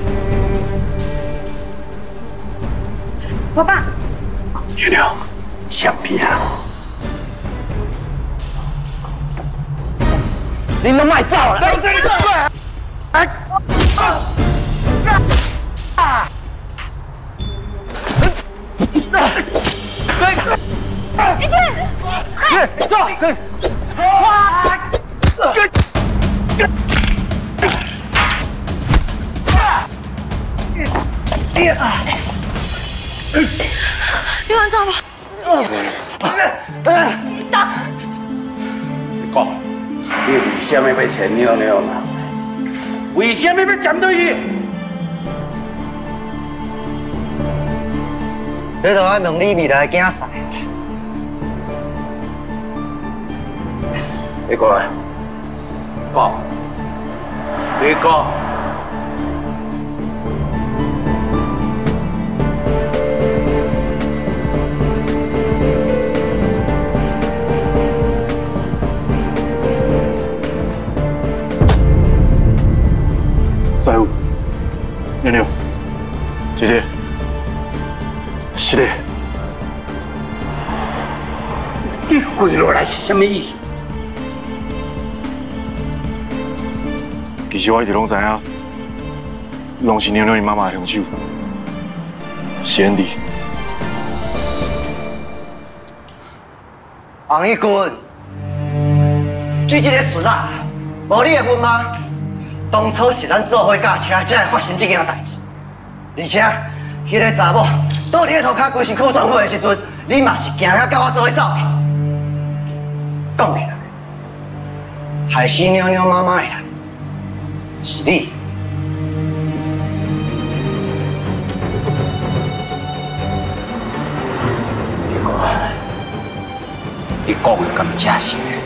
S7: 我爸。
S19: 妞妞，闪边啊！
S17: 你都卖走了！
S3: 在这里！
S17: 哎！
S7: 一俊，
S17: 走！
S18: 你完蛋吧！
S19: 打！你讲，你为什么要牵妞妞啦？为什么要针对伊？
S17: 这就要问你未来的竞赛。
S19: 你过来，讲，你讲。
S3: 师傅，妞妞，姐姐，
S13: 是的。
S19: 你跪落来是什么意思？
S13: 其实我一直拢知影，拢是娘娘伊妈妈的凶手，是安迪。
S20: 王义军，你这个孙啊，无你的份吗？当初是咱做伙驾车才会发生这件代志，而且迄个查某倒你个涂骹规身躯撞破的时阵，你嘛是行甲我做伙走去。讲起来，害死娘娘妈妈的人是你。
S19: 你讲的咁真实嘞？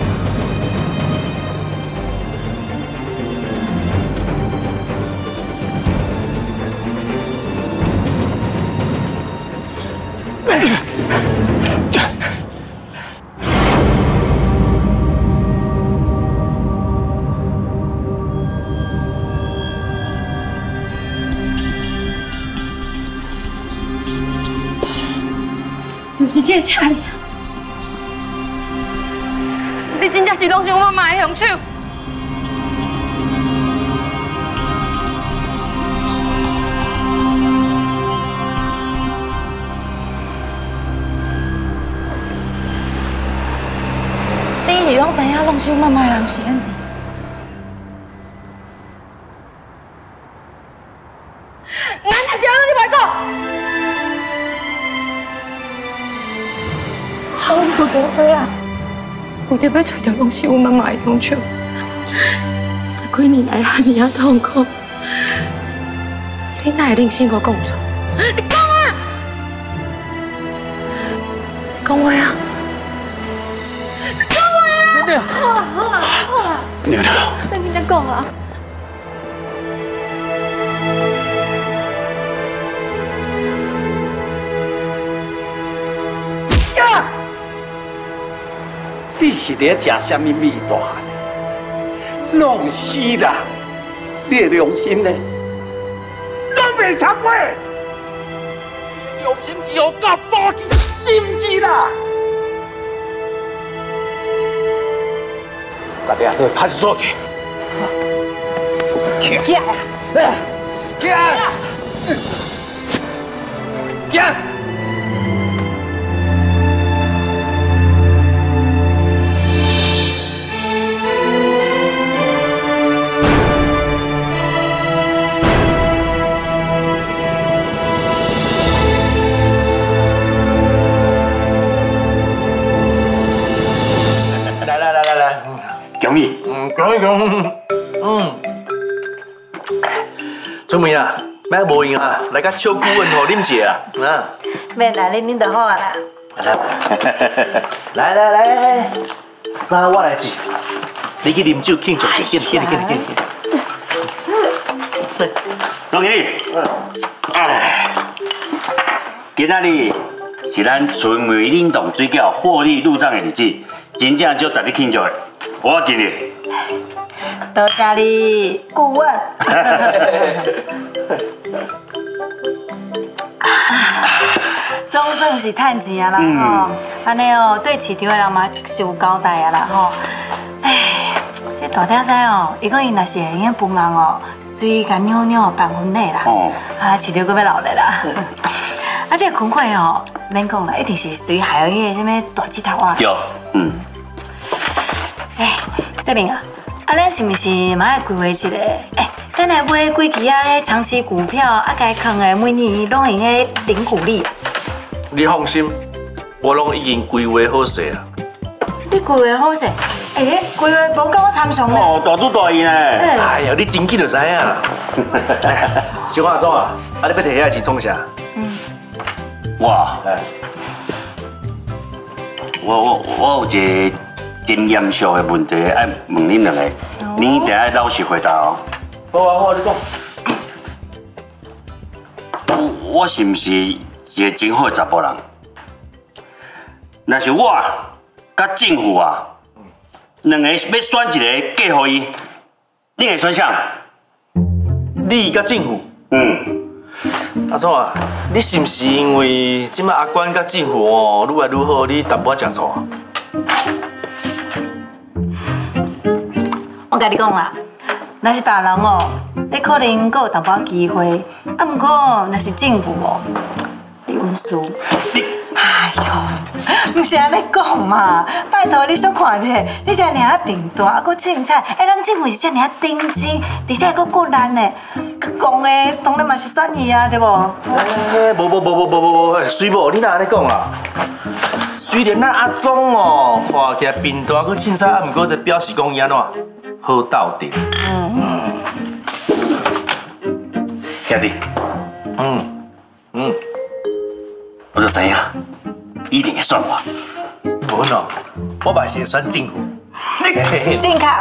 S18: 就是这个车里。你真正是拢是我妈妈的凶手。你一直拢知影拢是我妈妈的人是安迪。咱若是安怎你袂讲？好无机会啊！为着要找到拢是我妈妈的凶手，10几年来遐尼啊痛苦，你哪会忍心给我讲出？你讲啊！讲话啊！你讲话啊！娘娘，好啦好啦好啦，
S19: 娘娘，
S18: 等你再讲啊。
S19: 你是咧食什么米大？弄死啦！你的良心呢？拢袂忏悔，良心只有甲报去，是唔是啦？大家去派出所去。起来！起来！起来！
S8: 恭喜！
S5: 恭喜！春梅啊，买无用啊，来甲小顾问吼啉一下啊！
S7: 免啦，你啉就好啊啦。
S5: 来，衫我来煮，你去啉酒庆祝一下，紧！
S8: 龙毅，今仔日是咱春梅领导水饺获利入账的日子，真正足值得庆祝的。我敬你。
S7: 多谢你，顾问。总算是趁钱啊啦吼，安尼哦，对市场的人嘛是有交代啊啦吼。哎，这大鼎师哦，伊讲伊若是会用分工哦，随甲妞妞办婚礼啦。哦。啊，市场搁要闹热啦。啊，这群会哦，免讲啦，一定是随海有迄个什么大鸡头啊。
S8: 有，
S7: 哎，这边啊，咱是毋是嘛爱规划一个？咱来买几支啊，长期股票啊，该放的每年拢用个零股利。
S5: 你放心，我拢已经规划好势啊。
S7: 你规划好势？规划无跟我参详呢。
S8: 哦，大主大意呢。
S5: 哎呀，你真紧就知影啦。小华总啊，你要摕遐钱创啥？
S8: 我有一个真严肃的问题爱问恁两个，你一定要老实回答哦。
S5: 好，你
S8: 讲。我是不是一个真好的查甫人？若是我甲政府啊，两个要选一个嫁互伊，你会选啥？
S5: 你甲政府？ 阿祖啊，你是毋是因为即摆阿关甲政府哦愈来愈好，你淡薄食醋啊？
S7: 我甲你讲啦，若是别人哦，你可能阁有淡薄机会，啊，毋过若是政府哦，你运输，哎呦，毋是安尼讲嘛，拜托你小看者，你遮尔啊平大，啊阁凊彩，咱政府是遮尔啊顶级，而且阁顾咱的，佮讲的当然嘛是选伊啊，对无？
S5: 无，水某，你哪安尼讲啦？虽然咱阿总哦看起来平大佮凊彩，啊，毋过就表示讲伊安怎好斗阵。兄弟，我就知影，一定会选我。无喏，我嘛是会选政府。
S7: 正确。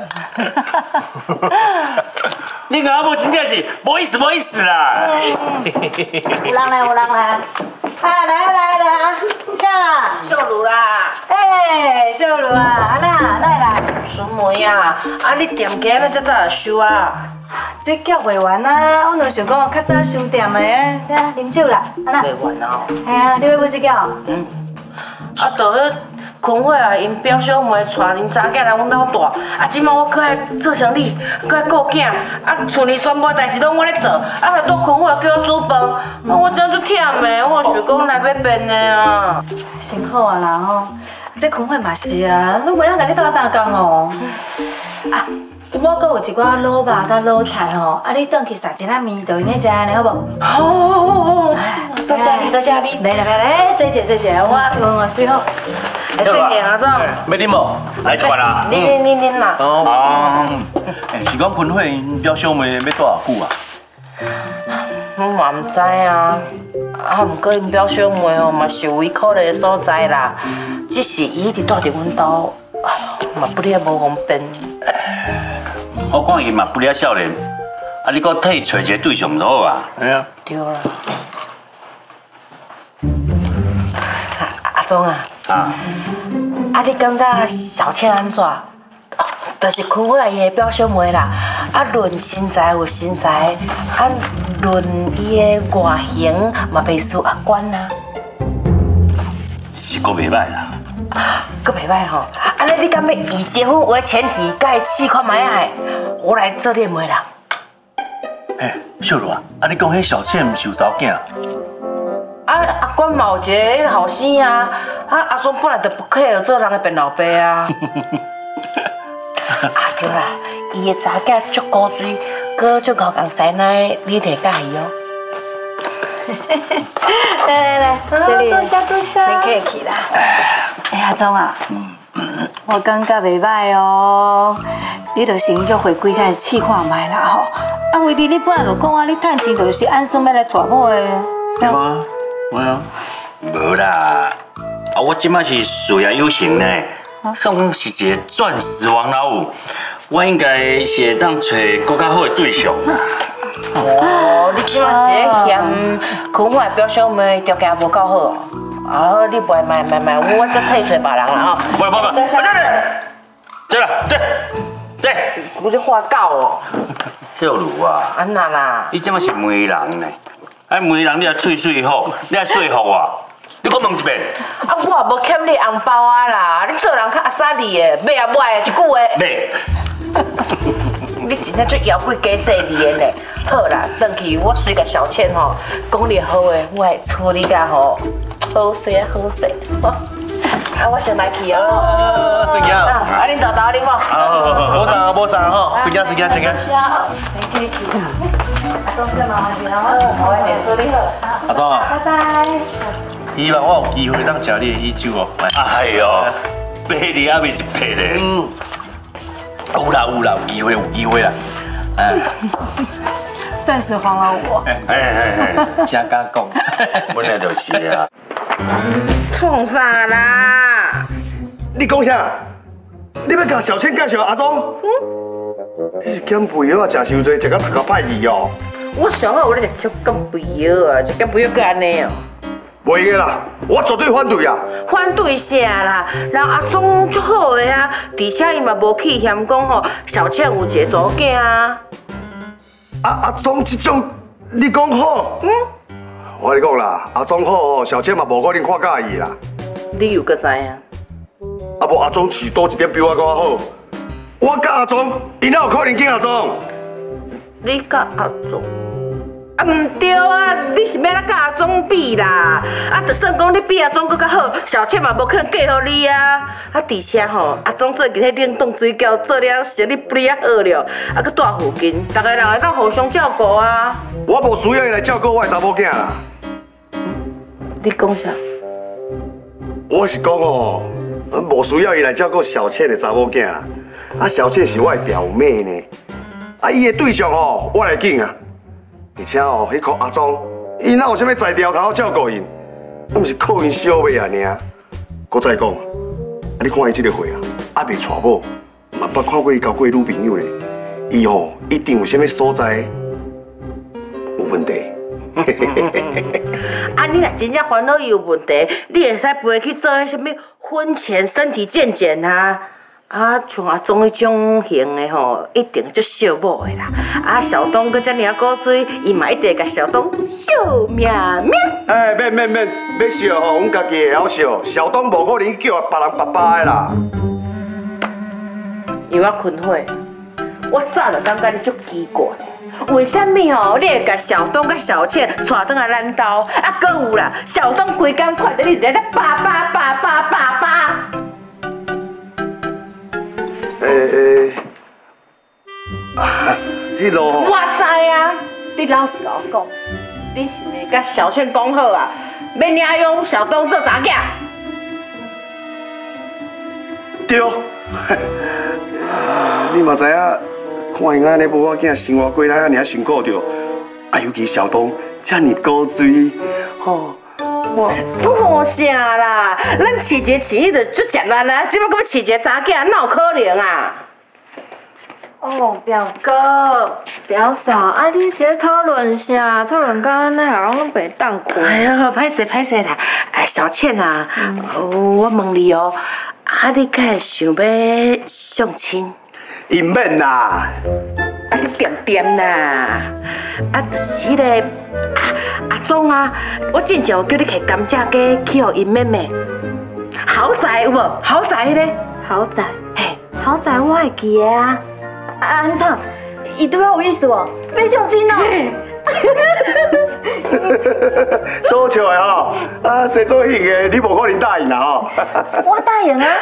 S8: 你个阿母真正是无意思啦。
S7: 有人来。啊，来，啥？
S6: 秀如啦，
S7: 秀如啊，来。
S6: 孙梅啊，你店家那才早收啊？
S7: 这叫袂完啊！我就想讲较早收店的，来啉酒啦，
S6: 袂完啊！
S7: 系啊，你要买这叫？
S6: 就迄坤惠啊，因表兄妹带恁查囝来阮老大，即摆我搁爱做生意，搁爱顾囝，厝里全部代志拢我咧做，若拄坤惠叫我煮饭，我真足忝的，我想讲来要变的啊。
S7: 辛苦啊啦吼，这坤惠嘛是啊，我袂晓甲你斗相共哦。我阁有一寡卤肉甲卤菜吼，你转去撒一粒面，就用咧食安尼好无？
S6: 好，多谢你。
S7: 来，坐一，我水好。
S6: 谢谢阿总。
S5: 要啉无？来一罐啦。
S6: 啉啦。
S5: 是讲坤惠因表兄妹要住偌久啊？
S6: 我嘛唔知啊，毋过因表兄妹哦嘛是有伊可怜的所在啦，只是伊一直住伫阮兜，嘛不哩无方便。
S8: 我看伊嘛不了少年，你搁替找一个对象就好啊。
S5: 哎呀，
S6: 对啦。阿总啊，你感觉小倩安怎？就是坤惠伊的表兄妹啦。论身材有身材，论伊的外形嘛袂输阿关啊。
S8: 是搁袂歹啦。
S6: 搁袂歹吼，安尼你敢要以结婚为前提，甲伊试看卖啊？我来做你的媒人。
S5: 秀如啊，你讲迄小倩毋是有查某囝？
S6: 阿关嘛有一个后生啊，阿总本来就不客气做人的变老爸啊。对啦，伊的查囝足古锥，搁足高共师奶，你一定会介意哦。
S7: 来，多谢，
S6: 真客气啦。
S7: 阿总啊，我感觉袂歹哦，你著先约会几个试看卖啦吼。为弟你本来就讲你趁钱就是按算要来娶某的。
S8: 有啊，有啊。无啦，我即摆是事业有成呢，算讲是一个钻石王老五，我应该是会当找更较好的对象。
S6: 你即摆是咧嫌坤惠表兄妹条件无够好哦？你卖，我再替找别人啦吼。
S8: 不，这啦，这，
S6: 我咧发狗哦。
S8: 秀如啊，
S6: 安那啦？
S8: 你即摆是媒人呢？媒人你也嘴水好，你也说服我。你搁问一遍。
S6: 我也无欠你红包啊啦！你做人较阿萨利的，买啊买的，一句话。
S8: 买。
S6: 你真正最妖怪假细腻的呢。好啦，转去我随甲小倩吼讲你好的，我会处理甲吼好势。我先来去哦。
S5: 孙囝。
S6: 恁豆豆你冇？
S5: 无啥吼，孙囝。
S7: 阿总，再麻烦你了，我会处理好。
S5: 阿总啊，
S7: 拜拜。
S5: 希望我有机会当食你的喜酒哦。
S8: 哎呦，白你还未是白嘞。有啦，有机会啦。
S7: 钻石黄老五。
S5: 真敢讲，
S8: 本来就是啊。
S6: 创啥啦？
S13: 你讲啥？你要甲小倩介绍阿忠？你是减肥药啊，食伤多，食到头壳歹去哦。
S6: 我上好有咧食减肥药啊，食减肥药干安尼哦。
S13: 袂个啦，我绝对反对啊！
S6: 反对啥啦？人阿忠足好的啊，而且伊嘛无去嫌讲吼，小倩有一个查囝啊。
S13: 阿忠这种，你讲好？ 我跟你讲啦，阿忠好，小倩嘛无可能看介意啦。
S6: 你又搁知影？
S13: 啊无阿忠是多一点比我较好。我甲阿忠，伊哪有可能见阿忠？
S6: 你甲阿忠？啊，唔对啊！你是要来甲阿忠比啦？啊，就算讲你比阿忠搁较好，小倩嘛无可能嫁予你啊！啊，而且吼，阿忠最近迄冷冻水饺做了生意不哩啊好了，啊，搁住附近，大家人会当互相照顾啊。
S13: 我无需要伊来照顾我的查某囝啦。
S6: 你讲啥？
S13: 我是讲哦，无需要伊来照顾小倩的查某囝啦。啊，小倩是我的表妹呢。啊，伊的对象哦，我来拣啊。而且哦，迄个阿忠，伊哪有啥物才调头照顾因？我毋是靠因小妹啊尔。搁再讲，啊，你看伊这个岁啊，还未娶某，嘛捌看过伊交过女朋友呢。伊哦，一定有啥物所在有问题。
S6: 啊，你若真正烦恼伊有问题，你会使陪去做迄什么婚前身体健检啊。啊，像阿忠迄种型的吼，一定足惜某的啦。啊，小东搁遮尔古锥，伊嘛一定甲小东笑命命。
S13: 哎，免，要笑吼，阮家己会晓笑。小东无可能叫别人爸爸的啦。
S6: 因为我困火，我早就感觉你足奇怪。为什么吼，你会甲小东甲小倩带转来咱兜？啊，搁有啦，小东规工看到你在咧爸爸。
S13: 迄路
S6: 我知啊，你老实甲我讲，你是咪甲小倩讲好啊？要领养小东做查囝？
S13: 对。你嘛知影，看因安尼无我囝生活过来安尼辛苦着，啊，尤其小东遮尔古锥，吼，我
S6: 看啥啦？咱饲一个饲伊就足简单啊，只不过要饲一个查囝，哪有可能啊？
S7: 哦，表哥、表嫂，啊，你是咧讨论啥？讨论到安尼，后拢袂当困。
S6: 哎呀，歹势啦！哎，小倩啊，我问你哦，啊，你敢会想要相亲？
S13: 伊免啦。
S6: 啊，你点啦！啊，就是迄个阿忠啊，我之前有叫你摕甘蔗鸡去互因妹妹。豪宅有无？豪宅迄个？
S7: 豪宅？
S6: 嘿，
S7: 豪宅我会记的啊。啊，安怎？伊对我有意思哦，要相亲哦。
S13: 做笑的吼，啊，谁做兴的，你无可能答应啦吼。
S7: 我答应啊。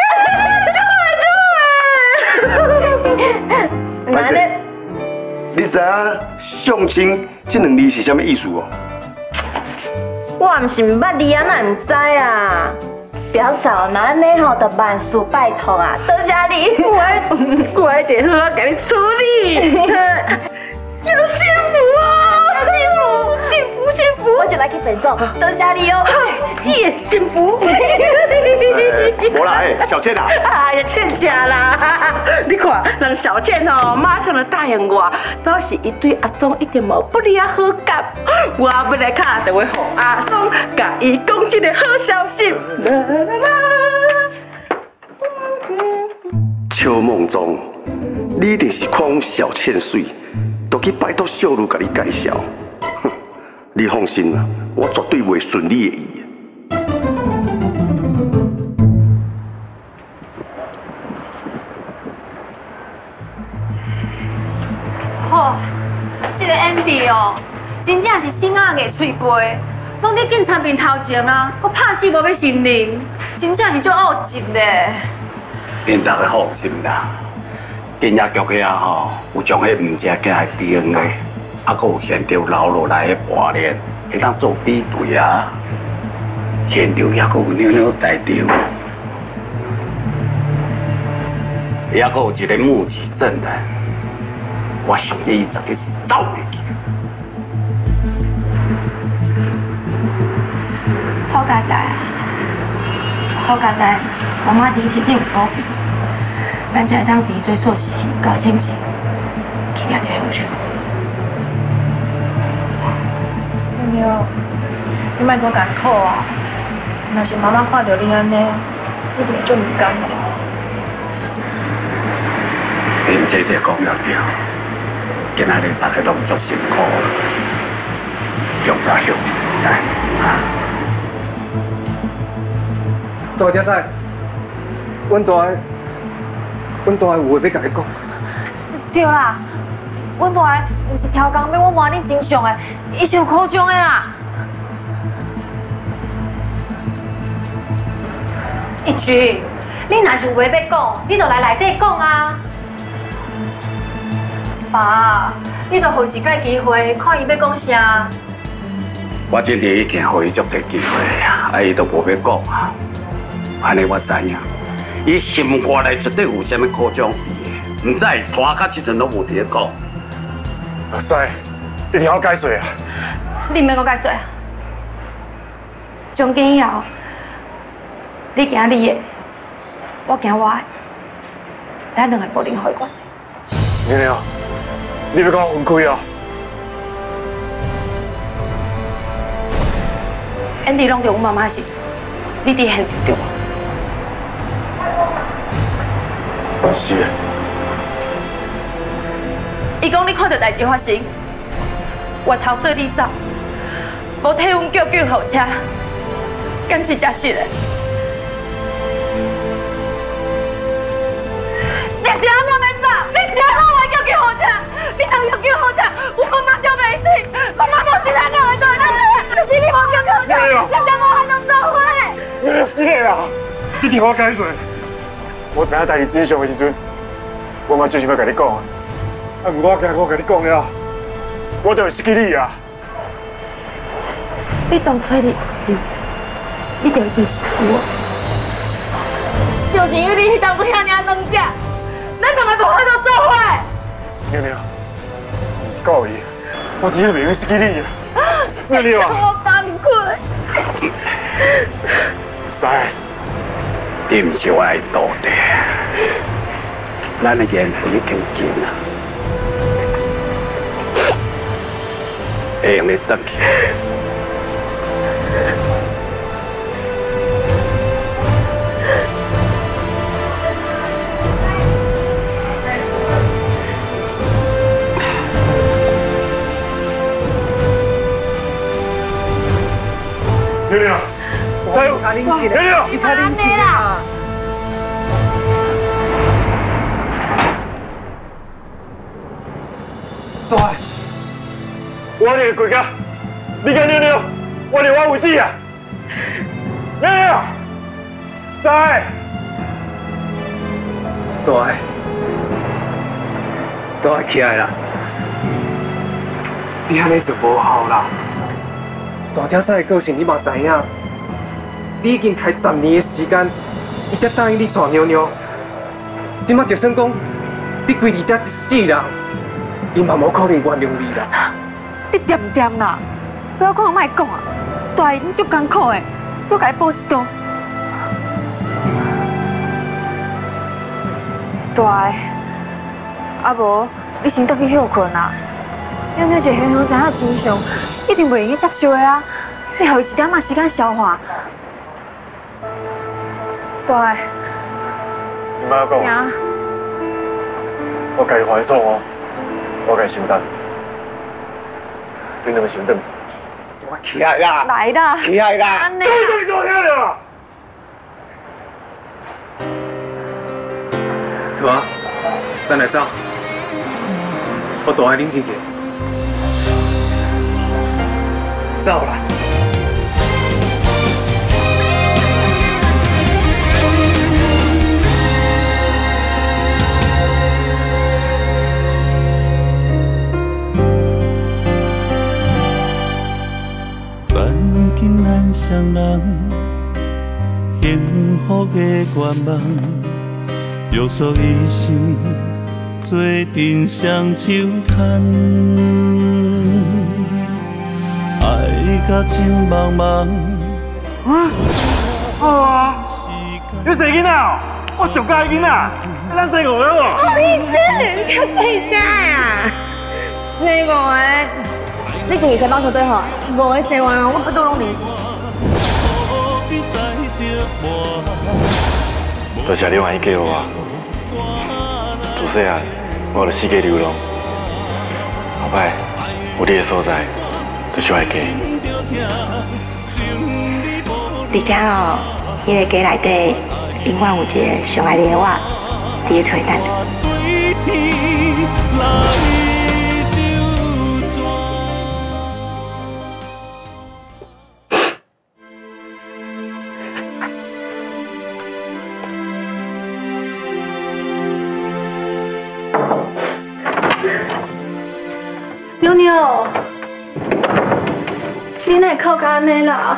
S13: 歹势，你知影相亲这两字是啥物意思哦？
S7: 我毋是毋捌字啊，哪毋知啊？表嫂，那安尼吼，就万事拜托啊！多谢你，
S6: 我一定好好给你处理。要幸福啊！
S7: 要幸福！我就来去本送，多谢你哦。
S6: 也幸福。
S13: 无啦，小倩啊！
S6: 哎呀，倩啥啦？你看，人小倩哦，马上就答应我，表示伊对阿忠一点无不离啊好感。我要来打电话给阿忠，甲伊讲一个好消息。
S13: 秋梦中，你一定是看阮小倩水，都去拜托小女甲你介绍。哼，你放心啦，我绝对袂顺你的意。
S18: 吼，这个 Andy 哦，真正是心仔硬嘴杯，拢伫警察面头前啊，佮拍死无要承认，真正是足恶极嘞。
S19: 恁大家放心啦，警察局遐吼有将迄唔正囝的 DNA， 啊，佮有现场留落来的破链，会当做比对啊。现场也佮有袅袅在场，也佮有一个目击证人，我相信伊绝对是走袂去。
S18: 好佳哉啊！好佳哉，妈妈伫天顶有保庇，咱才会当伫追溯时搞清楚，去抓着凶手。妞妞，你莫阁艰苦啊！若是妈妈看到你安尼，一定会足唔甘的。
S19: 恁姐姐讲了对，今仔日大家拢足辛苦，用不休。
S10: 大爹婿，阮大有话要甲你讲。
S7: 对啦，阮大个毋是超工要我骂恁真相的，伊是有苦衷的啦。一句，你若是有话要讲，你就来内底讲啊。爸，你就互一摆机会，看伊要讲啥。
S19: 我今日已经互伊足侪机会啊，伊都无要讲啊。安尼我知影，伊心肝内绝对有啥物苦衷伊的，唔知拖到即阵拢无伫咧讲。
S13: 阿师，你听我解说啊！
S7: 你免我解说，从今以后，你行你的，我行我的，咱两个无任何关系。
S13: 娘娘，你要跟我分开啊？
S7: 安迪拢在阮妈妈的时阵，你伫现场对我。
S13: 是。
S7: 伊讲你看到代志发生，我头做你走，无替阮叫救护车，敢是真实的？你是安怎要走？你是安怎要叫救护车？你若叫救护车，有妈妈就袂死，妈妈无是咱两个做的，但是你无叫救护车，你将我还能做伙？
S13: 你死啦！你听我解说，我知影代志真相的时阵，我嘛就是要甲你讲啊。啊，毋过我甲你讲了，我就会失去你啊！
S7: 你当初你就一定是我，就是因为你迄当初遐尔软只，咱两个无法度做伙。
S13: 娘娘，我是故意，我真系袂愿失去你啊！娘娘啊！
S7: 我崩溃。
S13: 师，
S19: 你毋是我爱徒弟，咱的缘分已经尽啊，会用你回去。
S13: 娘娘，加油！娘娘，
S7: 你太冷静啦！
S13: 大海，我哋跪家，你跟娘娘，我哋我有旨啊！娘娘，师，大海起来啦！你安尼就无效啦。大爹婿的个性你嘛知影，你已经开10年的时间，伊才答应你娶娘娘。今麦就算讲你规伫遮一世人，伊嘛无可能原谅你啦。
S7: 你掂唔掂啦？不要讲莫讲啊！大姨，你足艰苦的，我甲你补一刀。大姨，啊无你先倒去休困啦。娘娘一个雄知影真相，一定袂用去接受的啊！你互伊一点仔时间消化。大姨，
S13: 你莫讲。
S7: 行。
S13: 我家己还错哦，我家己承担。你两个先等。我起来啦！
S7: 来啦！
S13: 起来啦！
S7: 安尼。
S13: 对对，我听了。好啊，等下走。我大爱冷静一下。走啦。
S21: 专紧咱双人幸福的愿望，约束一生做阵双手牵。爱甲情茫茫。
S13: 啊！你生囡仔哦？我上介囡仔，咱生5个哦。
S18: 好意思，你叫谁家啊？生5个，你故意才帮球队好，5个生完我不都拢赢。
S3: 多谢你愿意嫁我。自细汉，我就四界流浪，后摆有你的所在，就是爱嫁。
S6: 而且哦，迄个家内底永远有一个上爱你的我，伫咧厝等你。
S7: 妞妞，你哪会哭到安尼啦？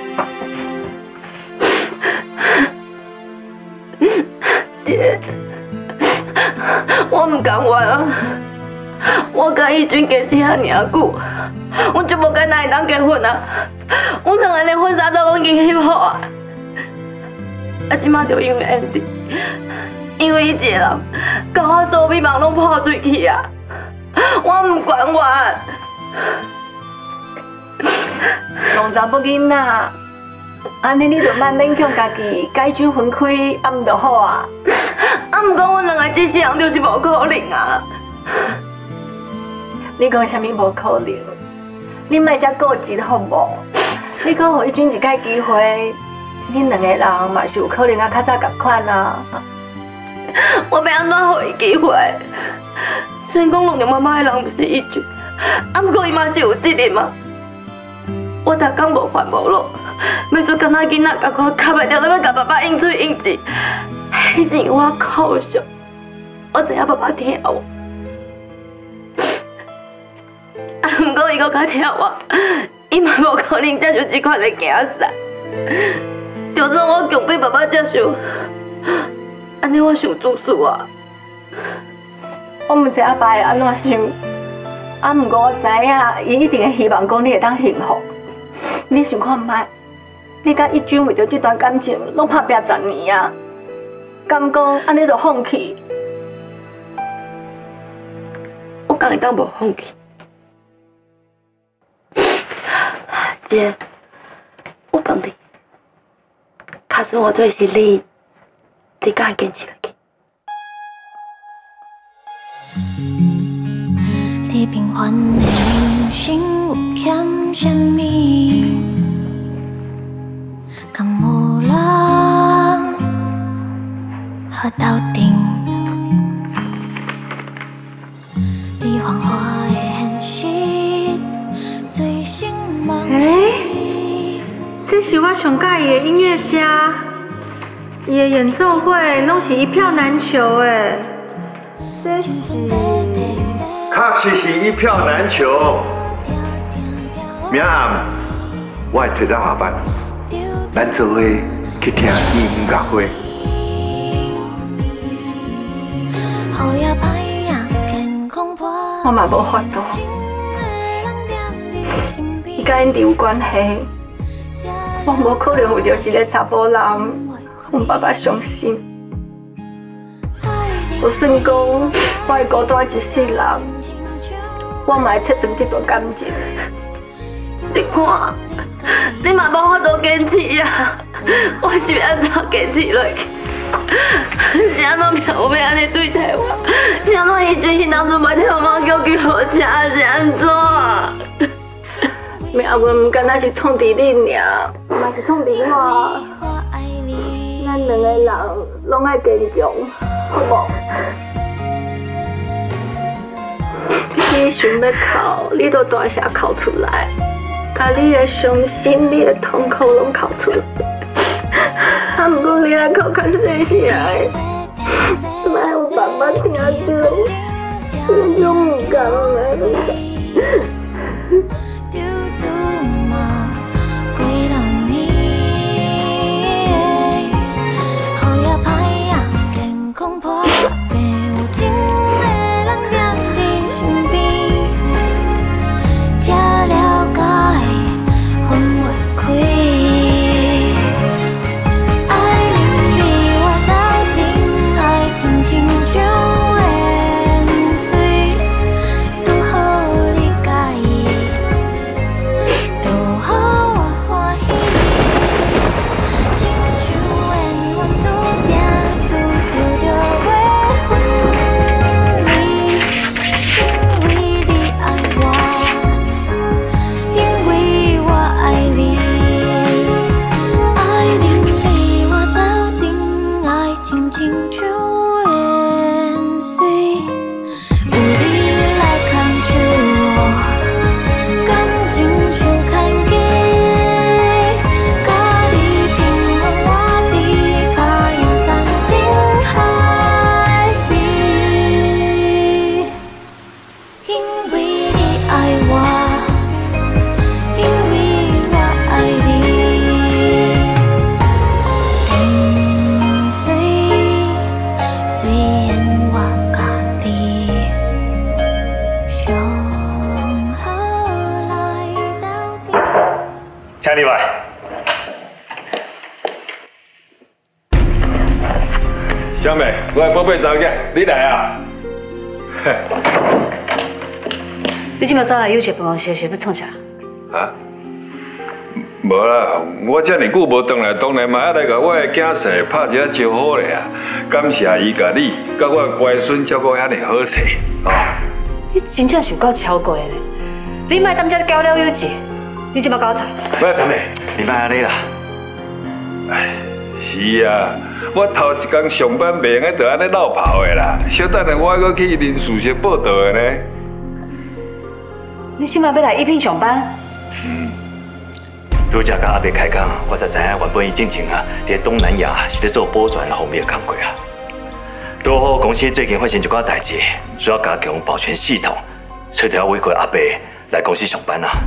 S7: 爹，我唔甘愿啊！我甲义军在一起遐尔久，我就无敢哪会当结婚啊！我两个连婚纱照拢已经翕好啊！啊，即马就因为 Andy， 因为伊一个人，甲我所有美梦拢破碎去啊！我唔管弄查某囡仔，安尼你就慢勉强家己，甲义军分开，啊唔就好啊！啊，毋过阮两个这世人就是无可能啊！你讲啥物无可能？你莫遮固执好无？你讲互义军一摆机会，恁两个人嘛是有可能啊，较早共款啊！我要安怎互伊机会？虽然讲弄着妈妈的人不是义军，啊，不过伊嘛是有责任嘛。我逐工无烦无恼，要说敢若囡仔共款，卡袂掉，要甲爸爸应嘴应舌。迄是我苦伤，我知影爸爸疼我，啊，不过伊搁较疼我，伊嘛无可能接受这款的囝婿。就算我强逼爸爸接受，安尼我想自私啊。我唔知阿爸会安怎想，啊，不过我知影，伊一定会希望讲你会当幸福。你想看觅，你甲义军为着这段感情，拢拍拼10年啊！敢讲安尼就放弃？我敢会当无放弃？姐，我问你，假使我做是你，你敢会坚持落去？在平凡的人生有欠什么？敢有人好斗阵？在繁华的现实，最心梦。这是我上喜欢的音乐家，伊的演奏会拢是一票难求诶。这是。
S13: 确实是一票难求。明暗，我会提早下班，咱做伙去听音乐会。
S7: 我嘛无法度，伊甲因有关系，我无可能为着一个查甫人，阮爸爸伤心。就算讲我会孤单一世人。我嘛会切断这段感情。你看，你嘛无法度坚持啊！我是要安怎坚持落去？是安怎命有要安尼对待我？是安怎义军迄当初买跳马叫救护车？是安怎？命运唔单单是创伫你尔，嘛是创伫我。咱两个人拢爱坚强，好无？你想要哭，你都大声哭出来，把你的伤心、你的痛苦拢哭出来。啊，不过你爱哭较细声的，莫有爸爸听到，我就唔甘啊！
S3: 请你来。
S9: 小妹，我的宝贝查某囝，你来啊！
S4: 你今麦早来有些办公室是要创啥？
S9: 啊？无啦，我遮尔久无回来，当然嘛要来甲我的囝婿拍一下招呼咧啊！感谢伊甲你，甲我的乖孙照顾遐尼好势哦。
S4: 你真正是有够超过的，你莫当遮交了有志，你即麦搞出来。
S3: 喂，小妹，你莫安尼啦。
S9: 哎，是啊，我头一天上班袂用就安尼落跑的啦。小等下我搁去恁事实报道的呢。
S4: 你即麦要来一品上班？
S3: 拄则甲阿伯开讲，我才知影原本伊进前啊，伫东南亚是咧做保全方面的工作啊。拄好公司最近发生一寡代志，需要加强保全系统，所以就要委托阿伯来公司上班啊。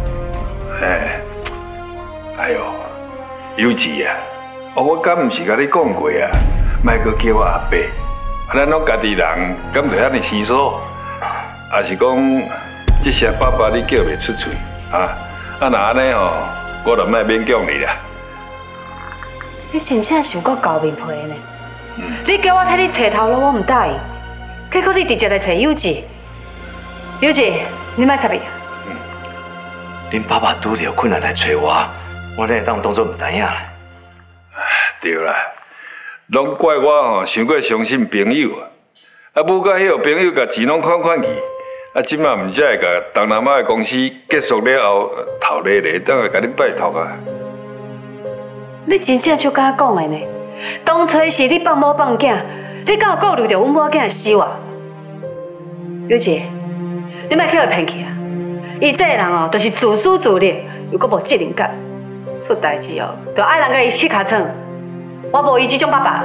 S9: 哎呦，有志啊！我敢毋是甲你讲过啊？莫阁叫我阿伯，咱拢家己人，敢就遐尼生疏？也是讲，这些爸爸你叫袂出嘴啊？啊那安尼吼，我就莫勉强你啦。
S4: 你真正是有够厚面皮呢！你叫我替你找头路，我唔答应。结果你直接来找有志。有志，你莫插伊。
S3: 恁爸爸拄着困难来找我，我哪会当作唔知影咧？
S9: 对啦，拢怪我吼，想过相信朋友啊！啊，母甲迄个朋友甲钱拢款去，啊，即马唔才会甲东南亚的公司结束了后，头咧咧，等下甲恁拜托啊！
S4: 你真正就甲我讲的呢？当初是你放某放囝，你敢有顾虑到阮母囝的死活？有志，你莫去互骗去啊！伊这个人哦，就是自私自利，又阁无责任感，出代志哦，就爱人甲伊乞尻床。我无伊这种爸爸。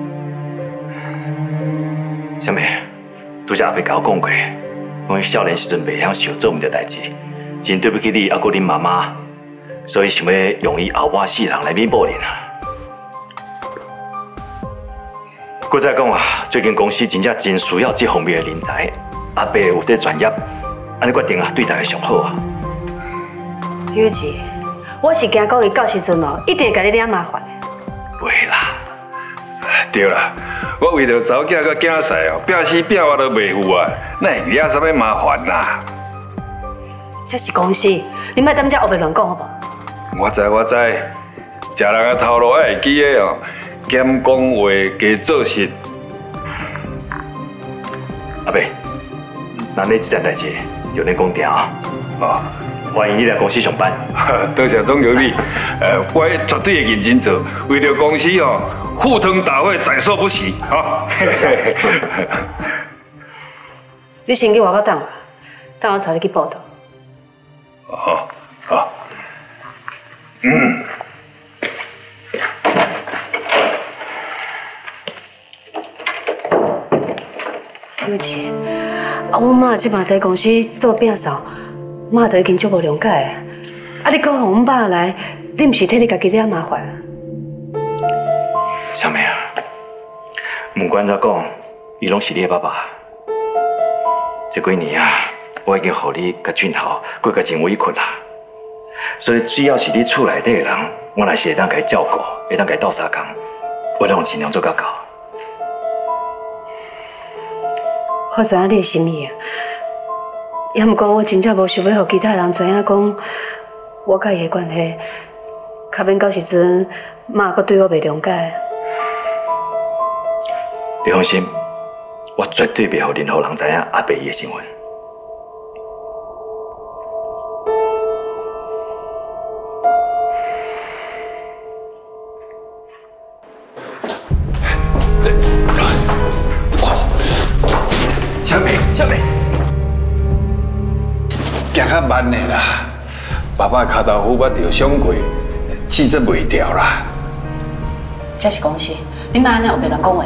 S3: 小妹，拄则阿伯甲我讲过，讲伊少年时阵袂晓想做唔对代志，真对不起你，还阁恁妈妈，所以想要用伊后半世人来弥补恁啊。搁再讲啊，最近公司真正真需要这方面的人才，阿伯有这专业，安尼决定啊，对大家上好啊。
S4: 有志，我是惊讲伊到时阵哦，一定会甲你惹麻烦的。
S9: 袂啦，对啦，我为着查某囝甲囝婿哦，拼死拼活都袂赴啊，哪会惹啥物麻烦啦？
S4: 这是公司，你莫踮遮胡白乱讲好无？
S9: 我知，食人的头路爱会记的哦，减讲话加做事。
S3: 阿伯，咱这件代志就恁讲定啊。哦，欢迎你来公司上班。
S9: 多谢总经理，我绝对会认真做，为了公司哦，赴汤蹈火，在所不惜。哈。
S4: 你先去外口等我带你去报道。
S9: 好。
S4: 对不起，阮妈即马在公司做摒扫，妈都已经足无谅解。你搁互阮爸来，你毋是替你家己惹麻烦？
S3: 小妹啊，不管怎讲，伊拢是你的爸爸。这几年啊，我已经互你甲俊豪过甲真委屈啦。所以只要是你厝内底的人，我若是会当甲伊照顾，会当甲伊斗相共，我拢尽量做到到。
S4: 我知影你的心意啊，也毋过我真正无想要互其他人知影讲我甲伊的关系，较免到时阵妈阁对我袂谅解。
S3: 你放心，我绝对袂互任何人知影阿伯伊的身份。
S9: 小妹，行较慢的啦，爸爸脚头虎我着伤过，气质袂掉啦。
S4: 这是公司，你莫安尼胡白乱讲话。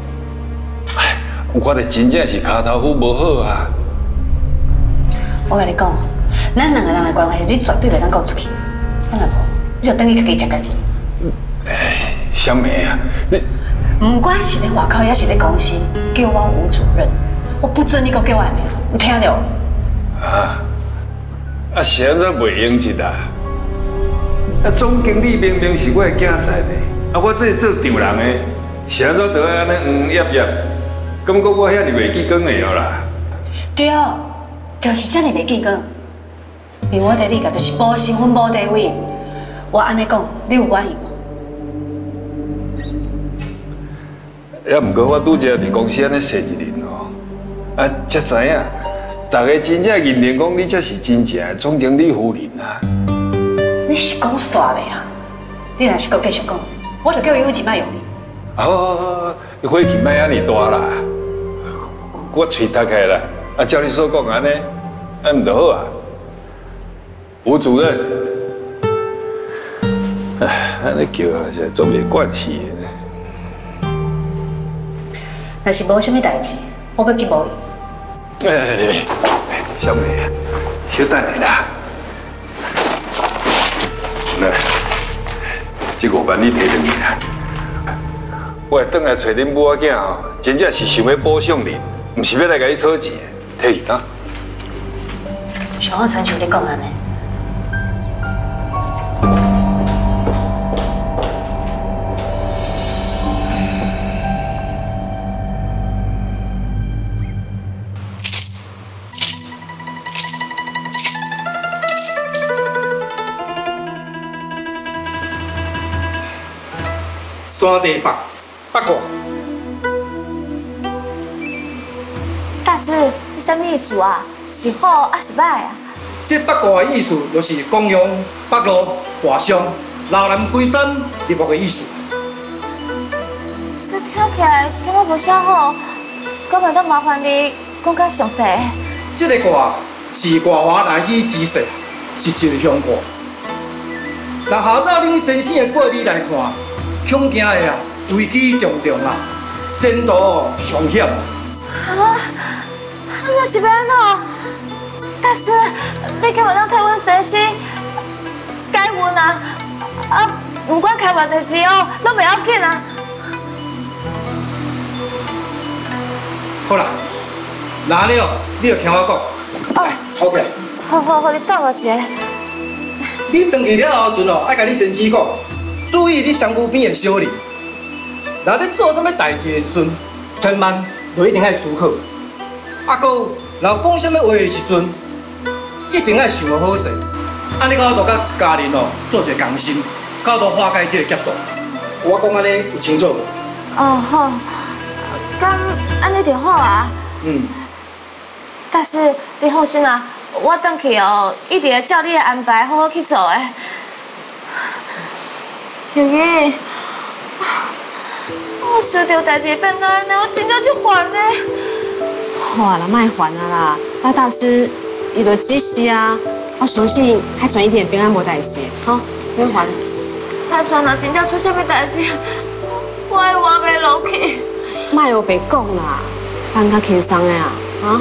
S9: 我哋真正是脚头虎无好啊！
S4: 我甲你讲，咱两个人的关系，你绝对袂当讲出去。啊，若无，你就等于家己食家己。
S9: 小妹啊，你
S4: 不管是咧外口，也是咧公司，叫我吴主任。我不准你给我叫外面，有听到？
S9: 啊，现在袂用一啦。 总经理明明是我的囝婿呢，我这做丈人的，是安怎都要安尼叶叶？感觉我遐尼袂记讲的哦啦。
S7: 对，就是这么袂记讲。因为我第二个就是保身份、保地位，我安尼讲，你有满意无？
S9: 也毋过我拄则伫公司安尼踅一轮哦，才知影，大家真正认定讲你才是真正的总经理夫人啊。
S7: 你是讲煞袂啊？你若是搁继续讲，我就叫伊有一摆用你。
S9: 好，火气莫安尼大啦，我喙塌开啦，照你所讲安尼，毋就好啊？吴主任，安尼叫实在做袂惯势的。
S7: 若是无啥物代志，我要去无伊。
S9: 小妹，小等下啦。来，这5万你摕回去啦。我会转来找恁母仔囝吼，真正是想要补偿你，唔是要来甲你讨钱的，摕去啊。
S7: 像我亲像你讲安尼。
S10: 山地八卦。
S18: 大师，你什么意思啊？是好还是歹啊？
S10: 这八卦的意思就是公羊、北路、华商、老南龟山入目的意思。
S18: 这听起来感觉无啥好，敢袂当麻烦你讲较详细？
S10: 这个卦是卦华来语之势，是一个凶卦。若下照恁先生的过日来看，恐惊的啊，危机重重啊，前途凶险。
S18: 啊，那是要安怎？大师，你敢袂当替阮先生改运啊？不管开偌济钱哦，拢袂要紧啊。
S10: 好啦，拿了你就听我讲。吵起来。
S18: 好，你等我一下。
S10: 你回去了后阵哦，爱甲你先生讲，注意你相簿边的小人。若你做什么代志的时阵，千万就一定爱思考。搁若讲什么话的时阵，一定爱想好势。安尼到就甲家人哦做一个共心，到都化解这个劫数。我讲安尼有清楚无？
S18: 好，咁安尼就好啊。大师，你放心啊，我回去哦，一定会照你的安排好好去做的。莹莹，我想到代志变到安尼，我真正就烦呢。
S4: 好啊啦，卖还啊啦！那大师伊就指示啊，我相信海船一定平安无代志，好，免还。
S18: 海船若真正出啥物代志，我会活袂落去。
S4: 卖有白讲啦，办较轻松的啊，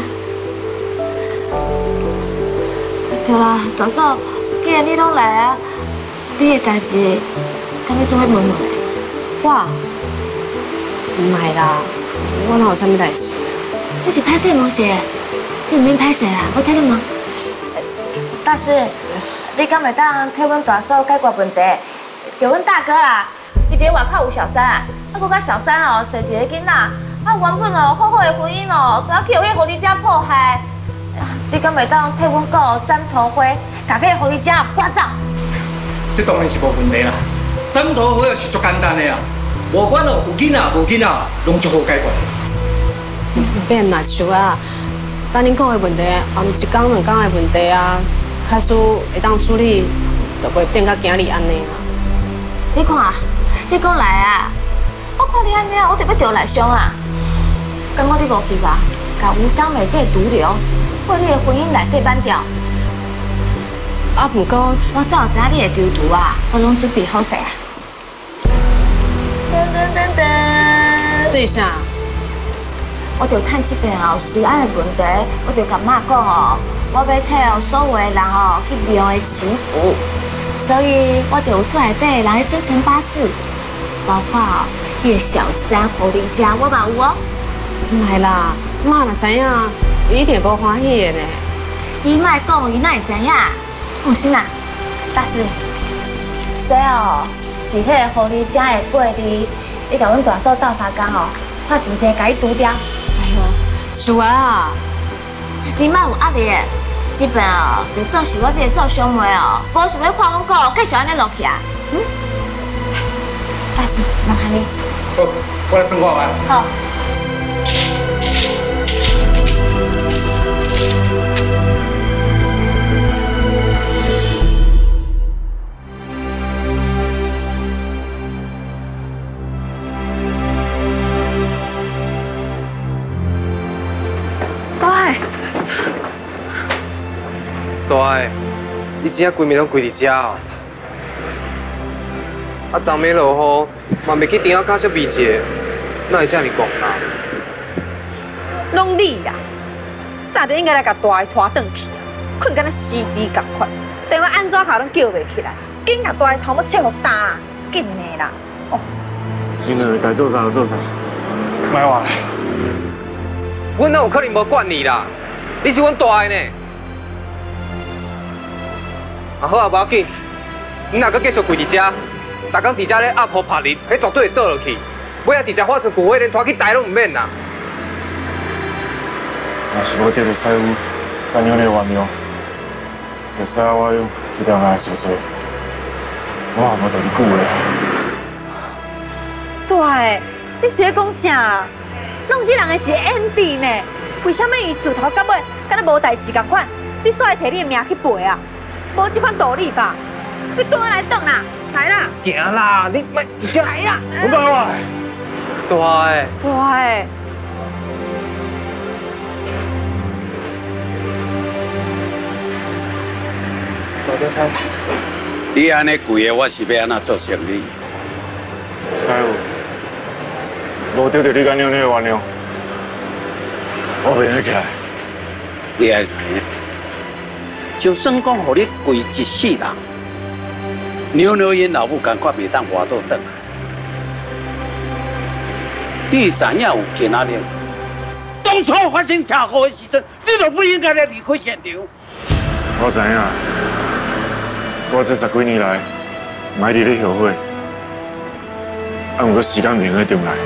S18: 对啦，大嫂，既然你拢来啊，你的代志，敢要做伙问问？
S4: 我，唔系啦，我哪有啥物代志？
S18: 你是歹势无是？你唔免歹势啦，我替你忙。大师，你敢袂当替阮大嫂解决问题？就阮大哥啊，伊伫外口有小三，搁甲小三哦生一个囡仔，原本哦好好的婚姻哦，怎啊去互迄狐狸精迫害？你敢袂当替阮告斩头花，甲迄狐狸精赶走？
S10: 这当然是无问题啦，斩头花是足简单的啦，无管哦有囡仔无囡仔，拢足好解决。
S4: 变嘛像啊，等恁讲的问题，也毋一天两天的问题啊，假使会当处理，就袂变到今日安尼啊。
S18: 你看啊，你讲来啊，我看你安尼啊，我就要着内伤啊。感觉你无去吧？甲吴香美这个毒瘤，为你的婚姻内底挽掉。
S4: 不过
S18: 我早知影你会丢毒啊，我拢准备好势啊。噔。
S4: 做啥？
S18: 我着趁这边哦，食安的问题，我着甲妈讲哦，我要替哦所有的人哦去庙的祈福，所以我着有出内底人的生辰八字，包括哦迄个小三狐狸精，我嘛有哦。
S4: 唔系啦，妈若知影，伊一定无欢喜的呢。
S18: 伊莫讲，伊哪会知影？放心啦，大师，
S1: 这哦，是迄个狐狸精的八字，你甲阮大嫂斗相共哦，拍成一个甲伊除掉。哎呦，是啊，你莫有压力的，这边哦，就算是我这个做兄妹哦，无想要看阮哥继续安尼落去啊。嗯，大师，麻烦你。
S10: 好，我来算看卖。
S1: 好。
S22: 大个，你真正规暝拢跪伫遮哦？啊，昨暝落雨，嘛袂去顶仔脚色味者，哪会遮尔戆啦？
S18: 拢你啦！早就应该来甲大个拖转去，困敢若死猪共款，电话安怎敲拢叫袂起来，紧甲大个头毛切互打啦，紧的啦！哦，
S22: 你两个该做啥就做啥，莫话。阮哪有可能无管你啦？你是阮大个呢。 啊好啊，无要紧。你若阁继续跪伫遮，逐工伫遮咧压雨拍日，迄绝对会倒落去。尾仔直接发生旧火，连拖去台拢唔免啦。
S23: 若是无得到师傅甲娘的原谅，就使我用这条来赎罪，我也无得你久的。
S18: 大个，你是咧讲啥啦？弄死人的是 Andy 呢？为什么伊自头到尾敢若无代志共款？你煞会摕你的命去赔啊？ 无这款道理吧？你转来转啦，来啦！
S22: 行啦，你莫直接
S18: 来啦！
S22: 我爸爸，大个，
S18: 大个，
S22: 大条菜。
S19: 你安尼跪的，我是要安怎做生理？
S23: 师傅，无得到你甲娘的原谅，我袂起来。
S19: 你爱知影？ 就算讲，互你跪一世人，娘娘因老母感觉袂当活倒转来。你知影有其他人？当初发生车祸的时阵，你就不应该来离开现场。
S23: 我知影，我这10几年来，买伫咧后悔，啊，不过时间袂会重来。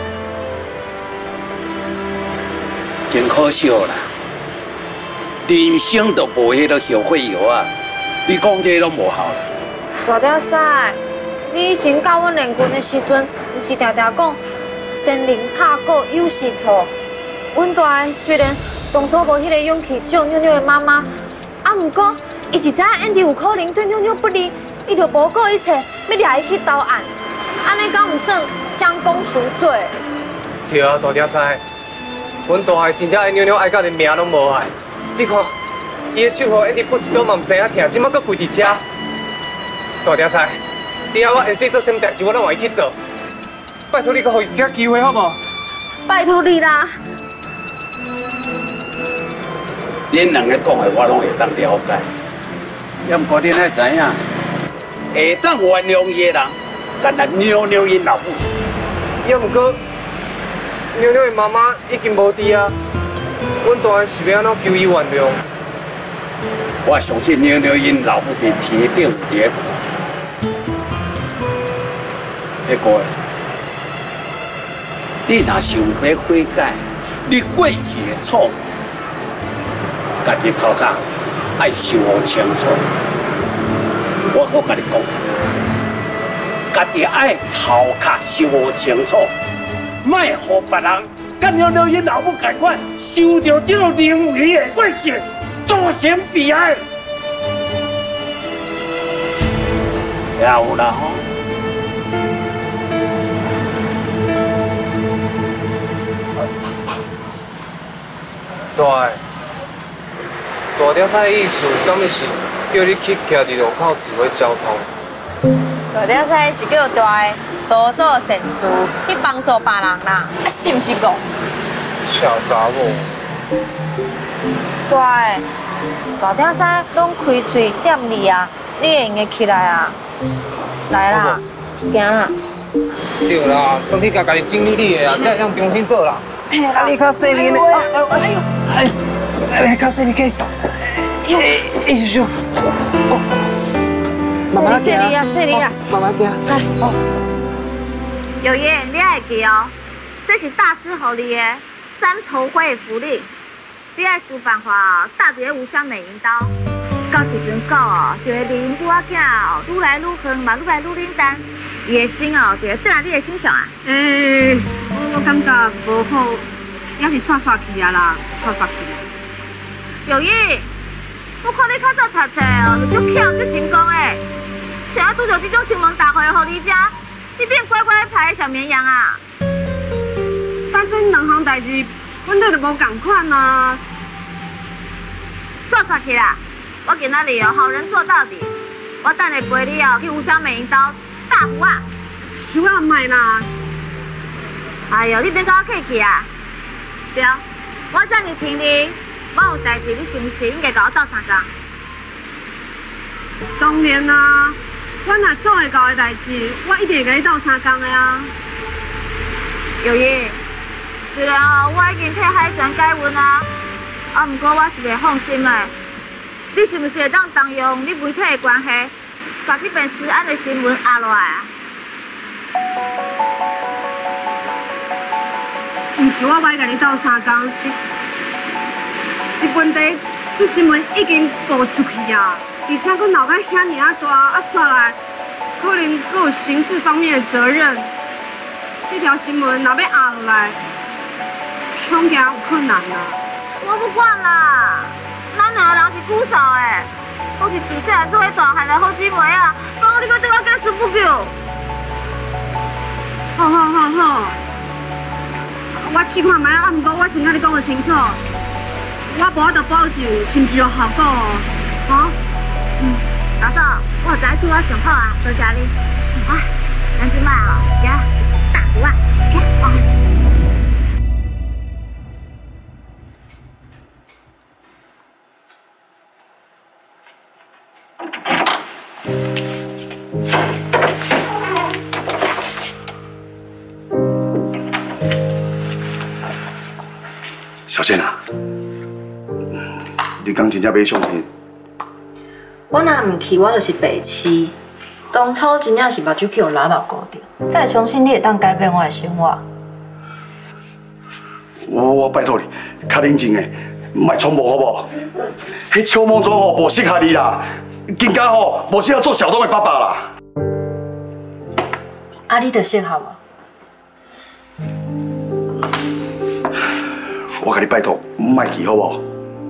S19: 真可惜啦。 人生都无迄个后悔药啊！你讲这拢无效啦。
S18: 大条仔，你以前教阮练拳的时阵，毋是常常讲先人拍鼓有时错。阮大个虽然当初无迄个勇气救妞妞的妈妈，啊，毋过伊是知影 Andy 有可能对妞妞不利，伊就不顾一切要抓伊去投案。安尼敢毋算将功赎罪？
S22: 对啊，大条仔，阮大个真正爱妞妞爱到连命拢无爱。 你看，伊的手互一直不一刀嘛，唔知影疼，即马搁跪伫遮。大条仔，以后我下水做什么代志，我拢愿意去做。拜托你，搁互伊一个机会好无？
S18: 拜托你啦！
S19: 恁两个讲的我拢会当了解，要毋过恁爱知影，会当原谅伊的人，干那妞妞因老母。
S22: 要毋过，妞妞的妈妈已经无伫啊。 阮大个是要安怎求伊原谅？
S19: 我相信妞妞因老母伫天顶伫咧看。迄个，你若想要悔改，你过去的错误，家己头壳爱想清楚。我好甲你讲，家己爱头壳想清楚，莫互别人。 甲妞妞因老母共款，受到这种人为的怪事，造成悲哀。也有啦吼。
S22: 大条仔的意思，敢是叫你去徛伫路口指挥交通？
S18: 大条仔是叫大个多做善事，去帮助别人啦，是毋是讲？
S22: 小查某。
S18: 大个，大条仔拢开喙点你啊，你会用得起来啊？来啦，行啦。
S22: 对啦，当去家己整理你的啊，才用重新做啦。啊，你较细腻的，来较细腻介绍。哎呦，
S7: 谢你啊，谢你啊，
S22: 慢慢行。
S7: 来，好。
S1: 友爷，你爱记哦，这是大师给你的三头灰福利。你爱想办法搭一个无香美银刀，到时阵狗哦，就会离因母仔囝哦愈来愈远，嘛愈来愈冷淡，伊的心哦就会转来你的身上啊。
S4: 我感觉无好，也是煞煞去啊啦，煞煞去啊。
S1: 友爷，我看你较早读册哦，就足巧足成功诶，谁拄着这种亲门大户的狐狸家，你变乖乖牌的小绵羊啊？
S4: 但这两项代志，阮对就无共款啊。
S1: 煞煞去啦！我今仔日哦，好人做到底。我等下陪你哦去无香美银刀大湖啊！
S4: 手啊唔卖啦！
S1: 哎呦，你别跟我客气啊！对，我遮尔听你，我有代志，你是不是应该甲我斗相共？
S4: 当然啦，我若做会到的代志，我一定会甲你斗相共的啊。
S1: 友爷，虽然哦，我已经替海泉解阮啊，不过我是袂放心的。你是不是会当动用你媒体的关系，把这篇失安的新闻压落来啊？
S4: 唔是我歹甲你斗相共，是问题，这新闻已经播出去啊，而且佮闹甲遐尔啊大，啊煞来，可能佮有刑事方面的责任。这条新闻若要压落来，恐惊有困难啊。
S1: 我不管啦，咱两个人是久少的，都是自细汉做伙大汉的好姊妹啊，讲你要对我结束不久。
S4: 好，我试看卖啊，不过我先甲你讲个清楚，我无法度保证是毋是有效果哦，好？
S1: 大嫂，我有知对我上好啊，多谢你。啊，咱即摆哦，行，大湖啊，行。
S13: 小倩啊，你讲真正要相信？
S7: 我若唔去，我就是白痴。当初真正是目睭去互喇叭勾着，才会相信你会当改变我的生活。
S13: 我拜托你，较认真的，莫冲动好不好？迄秋梦中吼无适合你啦，更加吼无适合做小东的爸爸啦。
S7: 啊，你就适合无？
S13: 我甲你拜托，莫去好不好？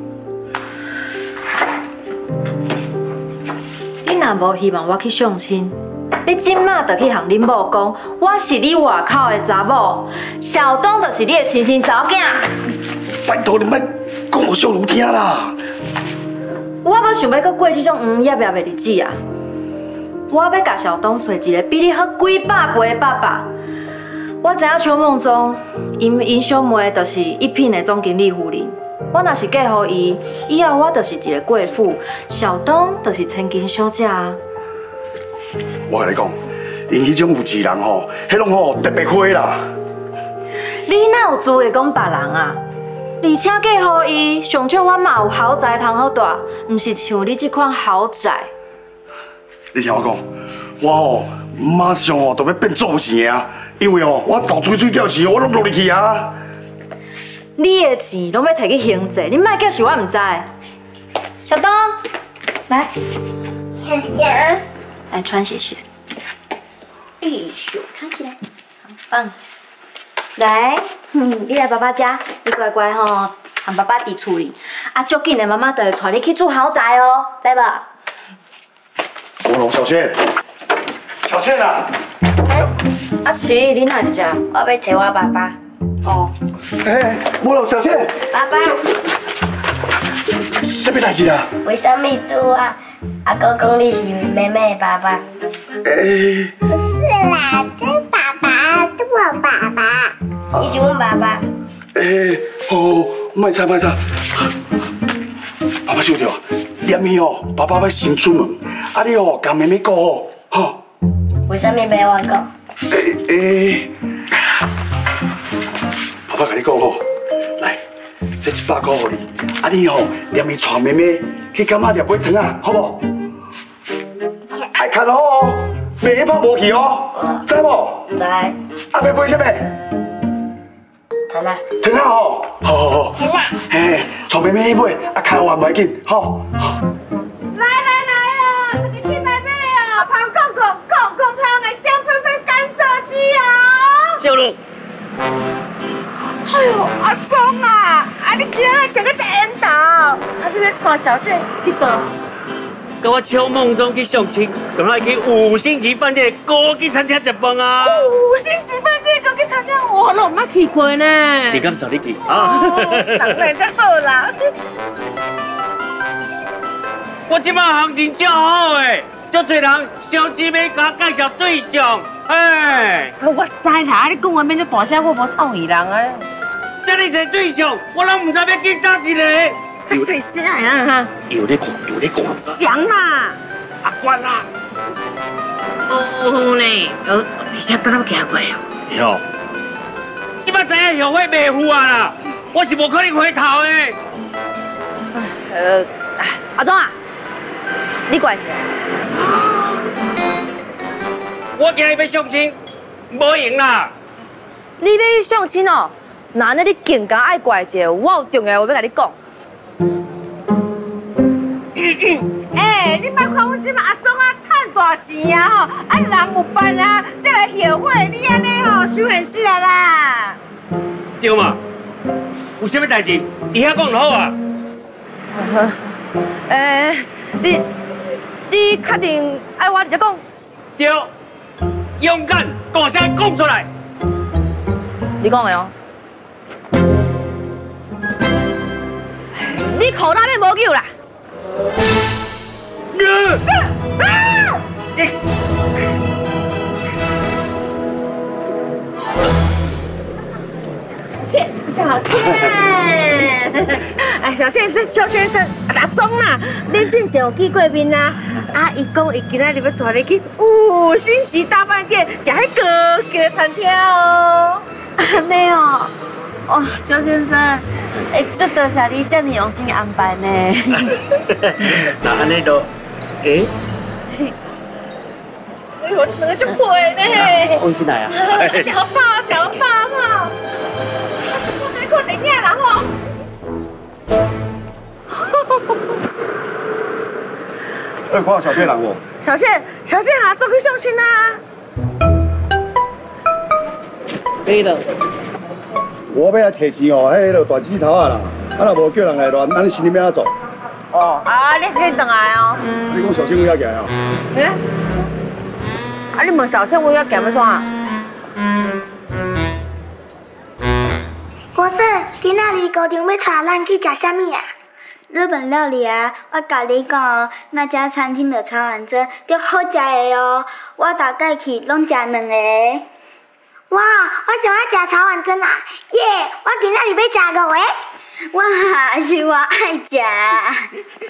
S7: 你若无希望我去相亲，你即马就去向恁某讲，我是你外口的查某，小东就是你的亲生查某囝。
S13: 拜托你莫讲我小如听啦。
S7: 我要想要搁过这种叶的日子啊！我要甲小东找一个比你好几百倍的爸爸。我知影邱梦中，因小妹就是一品的总经理夫人。我若是嫁予伊，以后我就是一个贵妇，小东就是千金小姐啊。
S13: 我甲你讲，因迄种有志人吼，迄拢吼特别花啦。
S7: 你哪有资格讲别人啊？而且嫁予伊，上少我嘛有豪宅通好住，毋是像你这款豪宅。
S13: 你听我讲，我吼马上吼就要变做有钱啊！因为吼我投水饺钱我拢落入去啊。
S7: 你的钱拢要摕去还债，你莫叫是我唔知。小东，来，
S2: 想想，
S7: 来穿鞋鞋。哎呦，穿起来，很棒。来，你来爸爸家，你乖乖吼，和爸爸伫厝里。啊，足紧的妈妈就会带你去住豪宅哦，知吧？
S13: 我龙小倩，小倩啊！
S7: 阿琪，你哪伫遮？
S2: 我要找我爸爸。
S7: 哦。
S13: 哎，我龙小倩。
S2: 爸爸。
S13: 什么代志啊？
S2: 为什么拄啊？阿哥讲你是妹妹的爸爸。不是啦，这爸爸，这我爸爸，你是我爸爸。
S13: 好，莫吵。爸爸收到，念伊哦，爸爸要先出门，啊你哦，甲妹妹顾好，吼。
S2: 为什么要我顾？
S13: 爸爸甲你讲吼，来，这100块给你，啊你吼念伊带妹妹去干妈店买糖啊，好不好？ 爱看好哦，袂跑无去哦，知无？
S2: 知。
S13: 啊，要买什么？
S2: 糖啦。
S13: 糖啊吼，好。
S2: 糖啦。
S13: 嘿，从妹妹去买，啊，开完袂紧，好。
S18: 来啊，这个去买啊，胖公胖的香喷喷甘蔗鸡哦。
S8: 小路。
S18: 哎呦，阿忠啊，你今仔穿个这烟头，你要带小倩去倒？
S8: 跟我秋梦中去相亲，赶快去5星级饭店高级餐厅食饭啊
S18: ！5星级饭店高级餐厅，我都没去过呢。
S8: 你敢找你去啊？
S18: 当然才好啦。
S8: 我即摆行情足好诶，足侪人相机要甲我介绍对象，哎。
S18: 我知啦，你讲话免这大声，我无创意人啊。
S8: 这里找对象，我拢唔知要拣哪一个。
S18: 细声啊哈！
S8: 有咧看。
S18: 想啦，
S8: 阿关啦。
S18: 哦呢，而且等我行过哦。
S8: 哟，即摆知影后悔袂赴啊啦，我是无可能回头的。
S18: 阿忠啊，你过来一下。
S8: 我今日要相亲，无用啦。
S18: 你要去相亲哦？那你更加爱过来一下，我有重要话要甲你讲。你莫看我即马阿忠啊，赚大钱啊吼，啊人有办啊，再来后悔，你安尼吼羞很死啊啦！
S8: 对嘛？有啥物代志，伫遐讲就好啊。
S18: 你确定爱我直接讲？
S8: 对，勇敢，大声讲出来。
S18: 你讲的哦。你口袋里无救啦！小倩，哎，小倩，这邱先生阿忠啦，恁之前有见过面啦。啊，伊讲伊今仔日要带你去5星级大饭店食迄高级的餐厅哦。
S7: 安尼哦，哇，邱先生，足多谢你这么用心安排呢。
S8: 那安尼就，
S18: 我两个足配呢。
S8: 温馨来啊！
S18: 脚爆哈！我还看电影啦吼。
S13: 看小倩人无？
S18: 小倩啊，做去相亲啊！
S10: 对了，我要来提钱哦，迄个大指头啊啦，啊若无叫人来乱，咱心里要怎做？
S18: 哦，你可以等来哦。
S10: 你讲小倩我要行啊？
S18: 你问小倩我要行要怎啊？
S2: 国胜，今仔日高中要带咱去食啥物啊？日本料理啊，我甲你讲哦，那家餐厅的炒碗蒸就好食的哦，我大概去拢食2个。哇，我想要食炒碗蒸啊！耶，我今仔日要食5个。哇，是我爱食。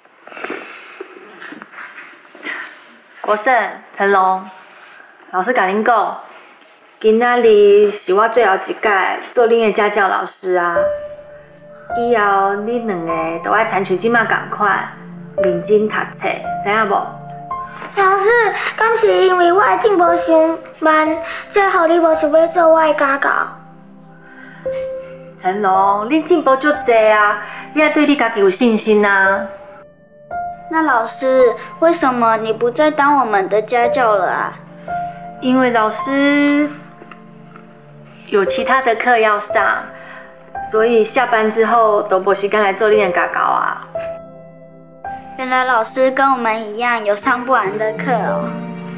S7: 国胜、成龙，老师甲恁讲，今仔日是我最后一届做恁的家教老师啊。以后恁2个都爱参像即马共款，认真读册，知影无？
S2: 老师，敢是因为我的进步伤慢，才互你无想要做我的家教？
S7: 成龙，恁进步足侪啊，你要对你家己有信心啊。
S2: 那老师，为什么你不再当我们的家教了啊？
S7: 因为老师有其他的课要上，所以下班之后都无时间来做恁的家教啊。
S2: 原来老师跟我们一样有上不完的课哦。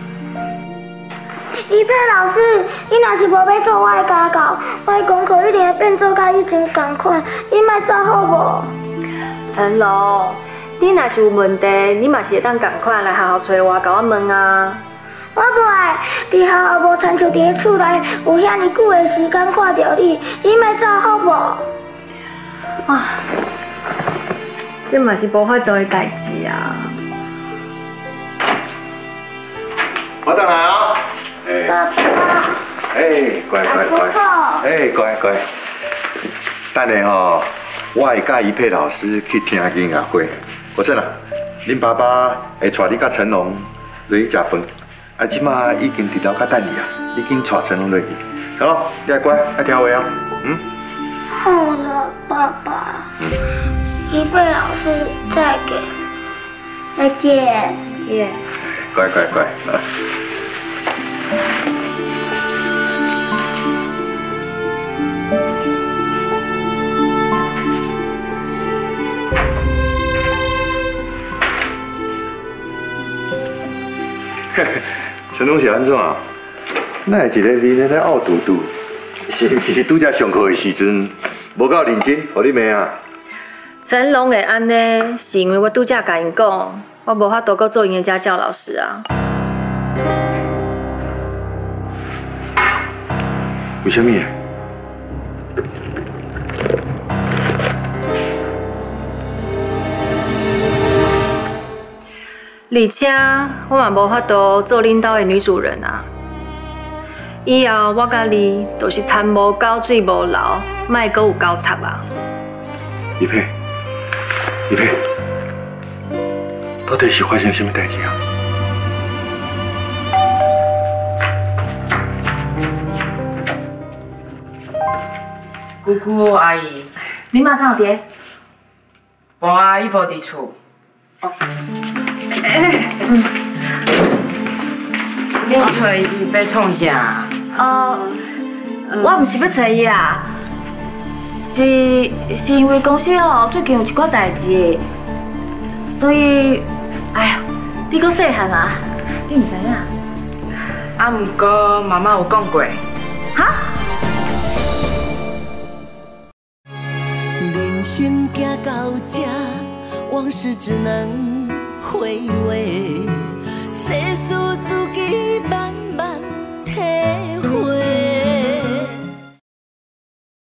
S2: 一佩老师，你若是无要做我的家教，我的功课一定会变做甲以前同款，你莫做好无？
S7: 成龙，你若是有问题，你嘛是会当共款来学校找我，甲我问啊。
S2: 我不爱，伫学校无亲像伫厝内有遐尼久的时间看到你，你莫走好无？
S7: 啊，这嘛是无法度的代志啊。
S13: 我等来啊。
S2: 爸爸。
S13: 乖。乖。等下吼，我会甲一佩老师去听音乐会。我说啦，恁爸爸会带你甲成龙落去食饭。啊，即马已经伫楼下等你啊，你紧带成龙落去。好，你要乖，要听话哦。
S2: 好了，爸爸。一贝老师再给。再见。
S7: 姐。
S13: 乖乖乖。陈龙是安怎啊？哪会一个面咧拗嘟嘟？是不是拄则上课的时阵无够认真，互你骂啊？
S7: 陈龙会安尼，是因为我拄则甲因讲，我无法度搁做因的家教老师啊。
S13: 为什么？
S7: 而且我嘛无法度做领导的女主人啊！以后我甲你就是餐无够水无流，莫阁有交叉啊！
S13: 一佩，到底是发生什么代志啊？
S11: 姑姑阿姨，
S1: 你妈敢有伫？
S11: 无啊，伊无伫厝。哦。你找伊要创啥？
S1: 我毋是要找伊啦，是因为公司哦最近有一寡代志，所以，哎呀，你阁细汉啊，你毋知影？
S11: 啊，毋过妈妈有讲过。
S1: 哈？
S12: 人生行到这，往事只能回味。世事自己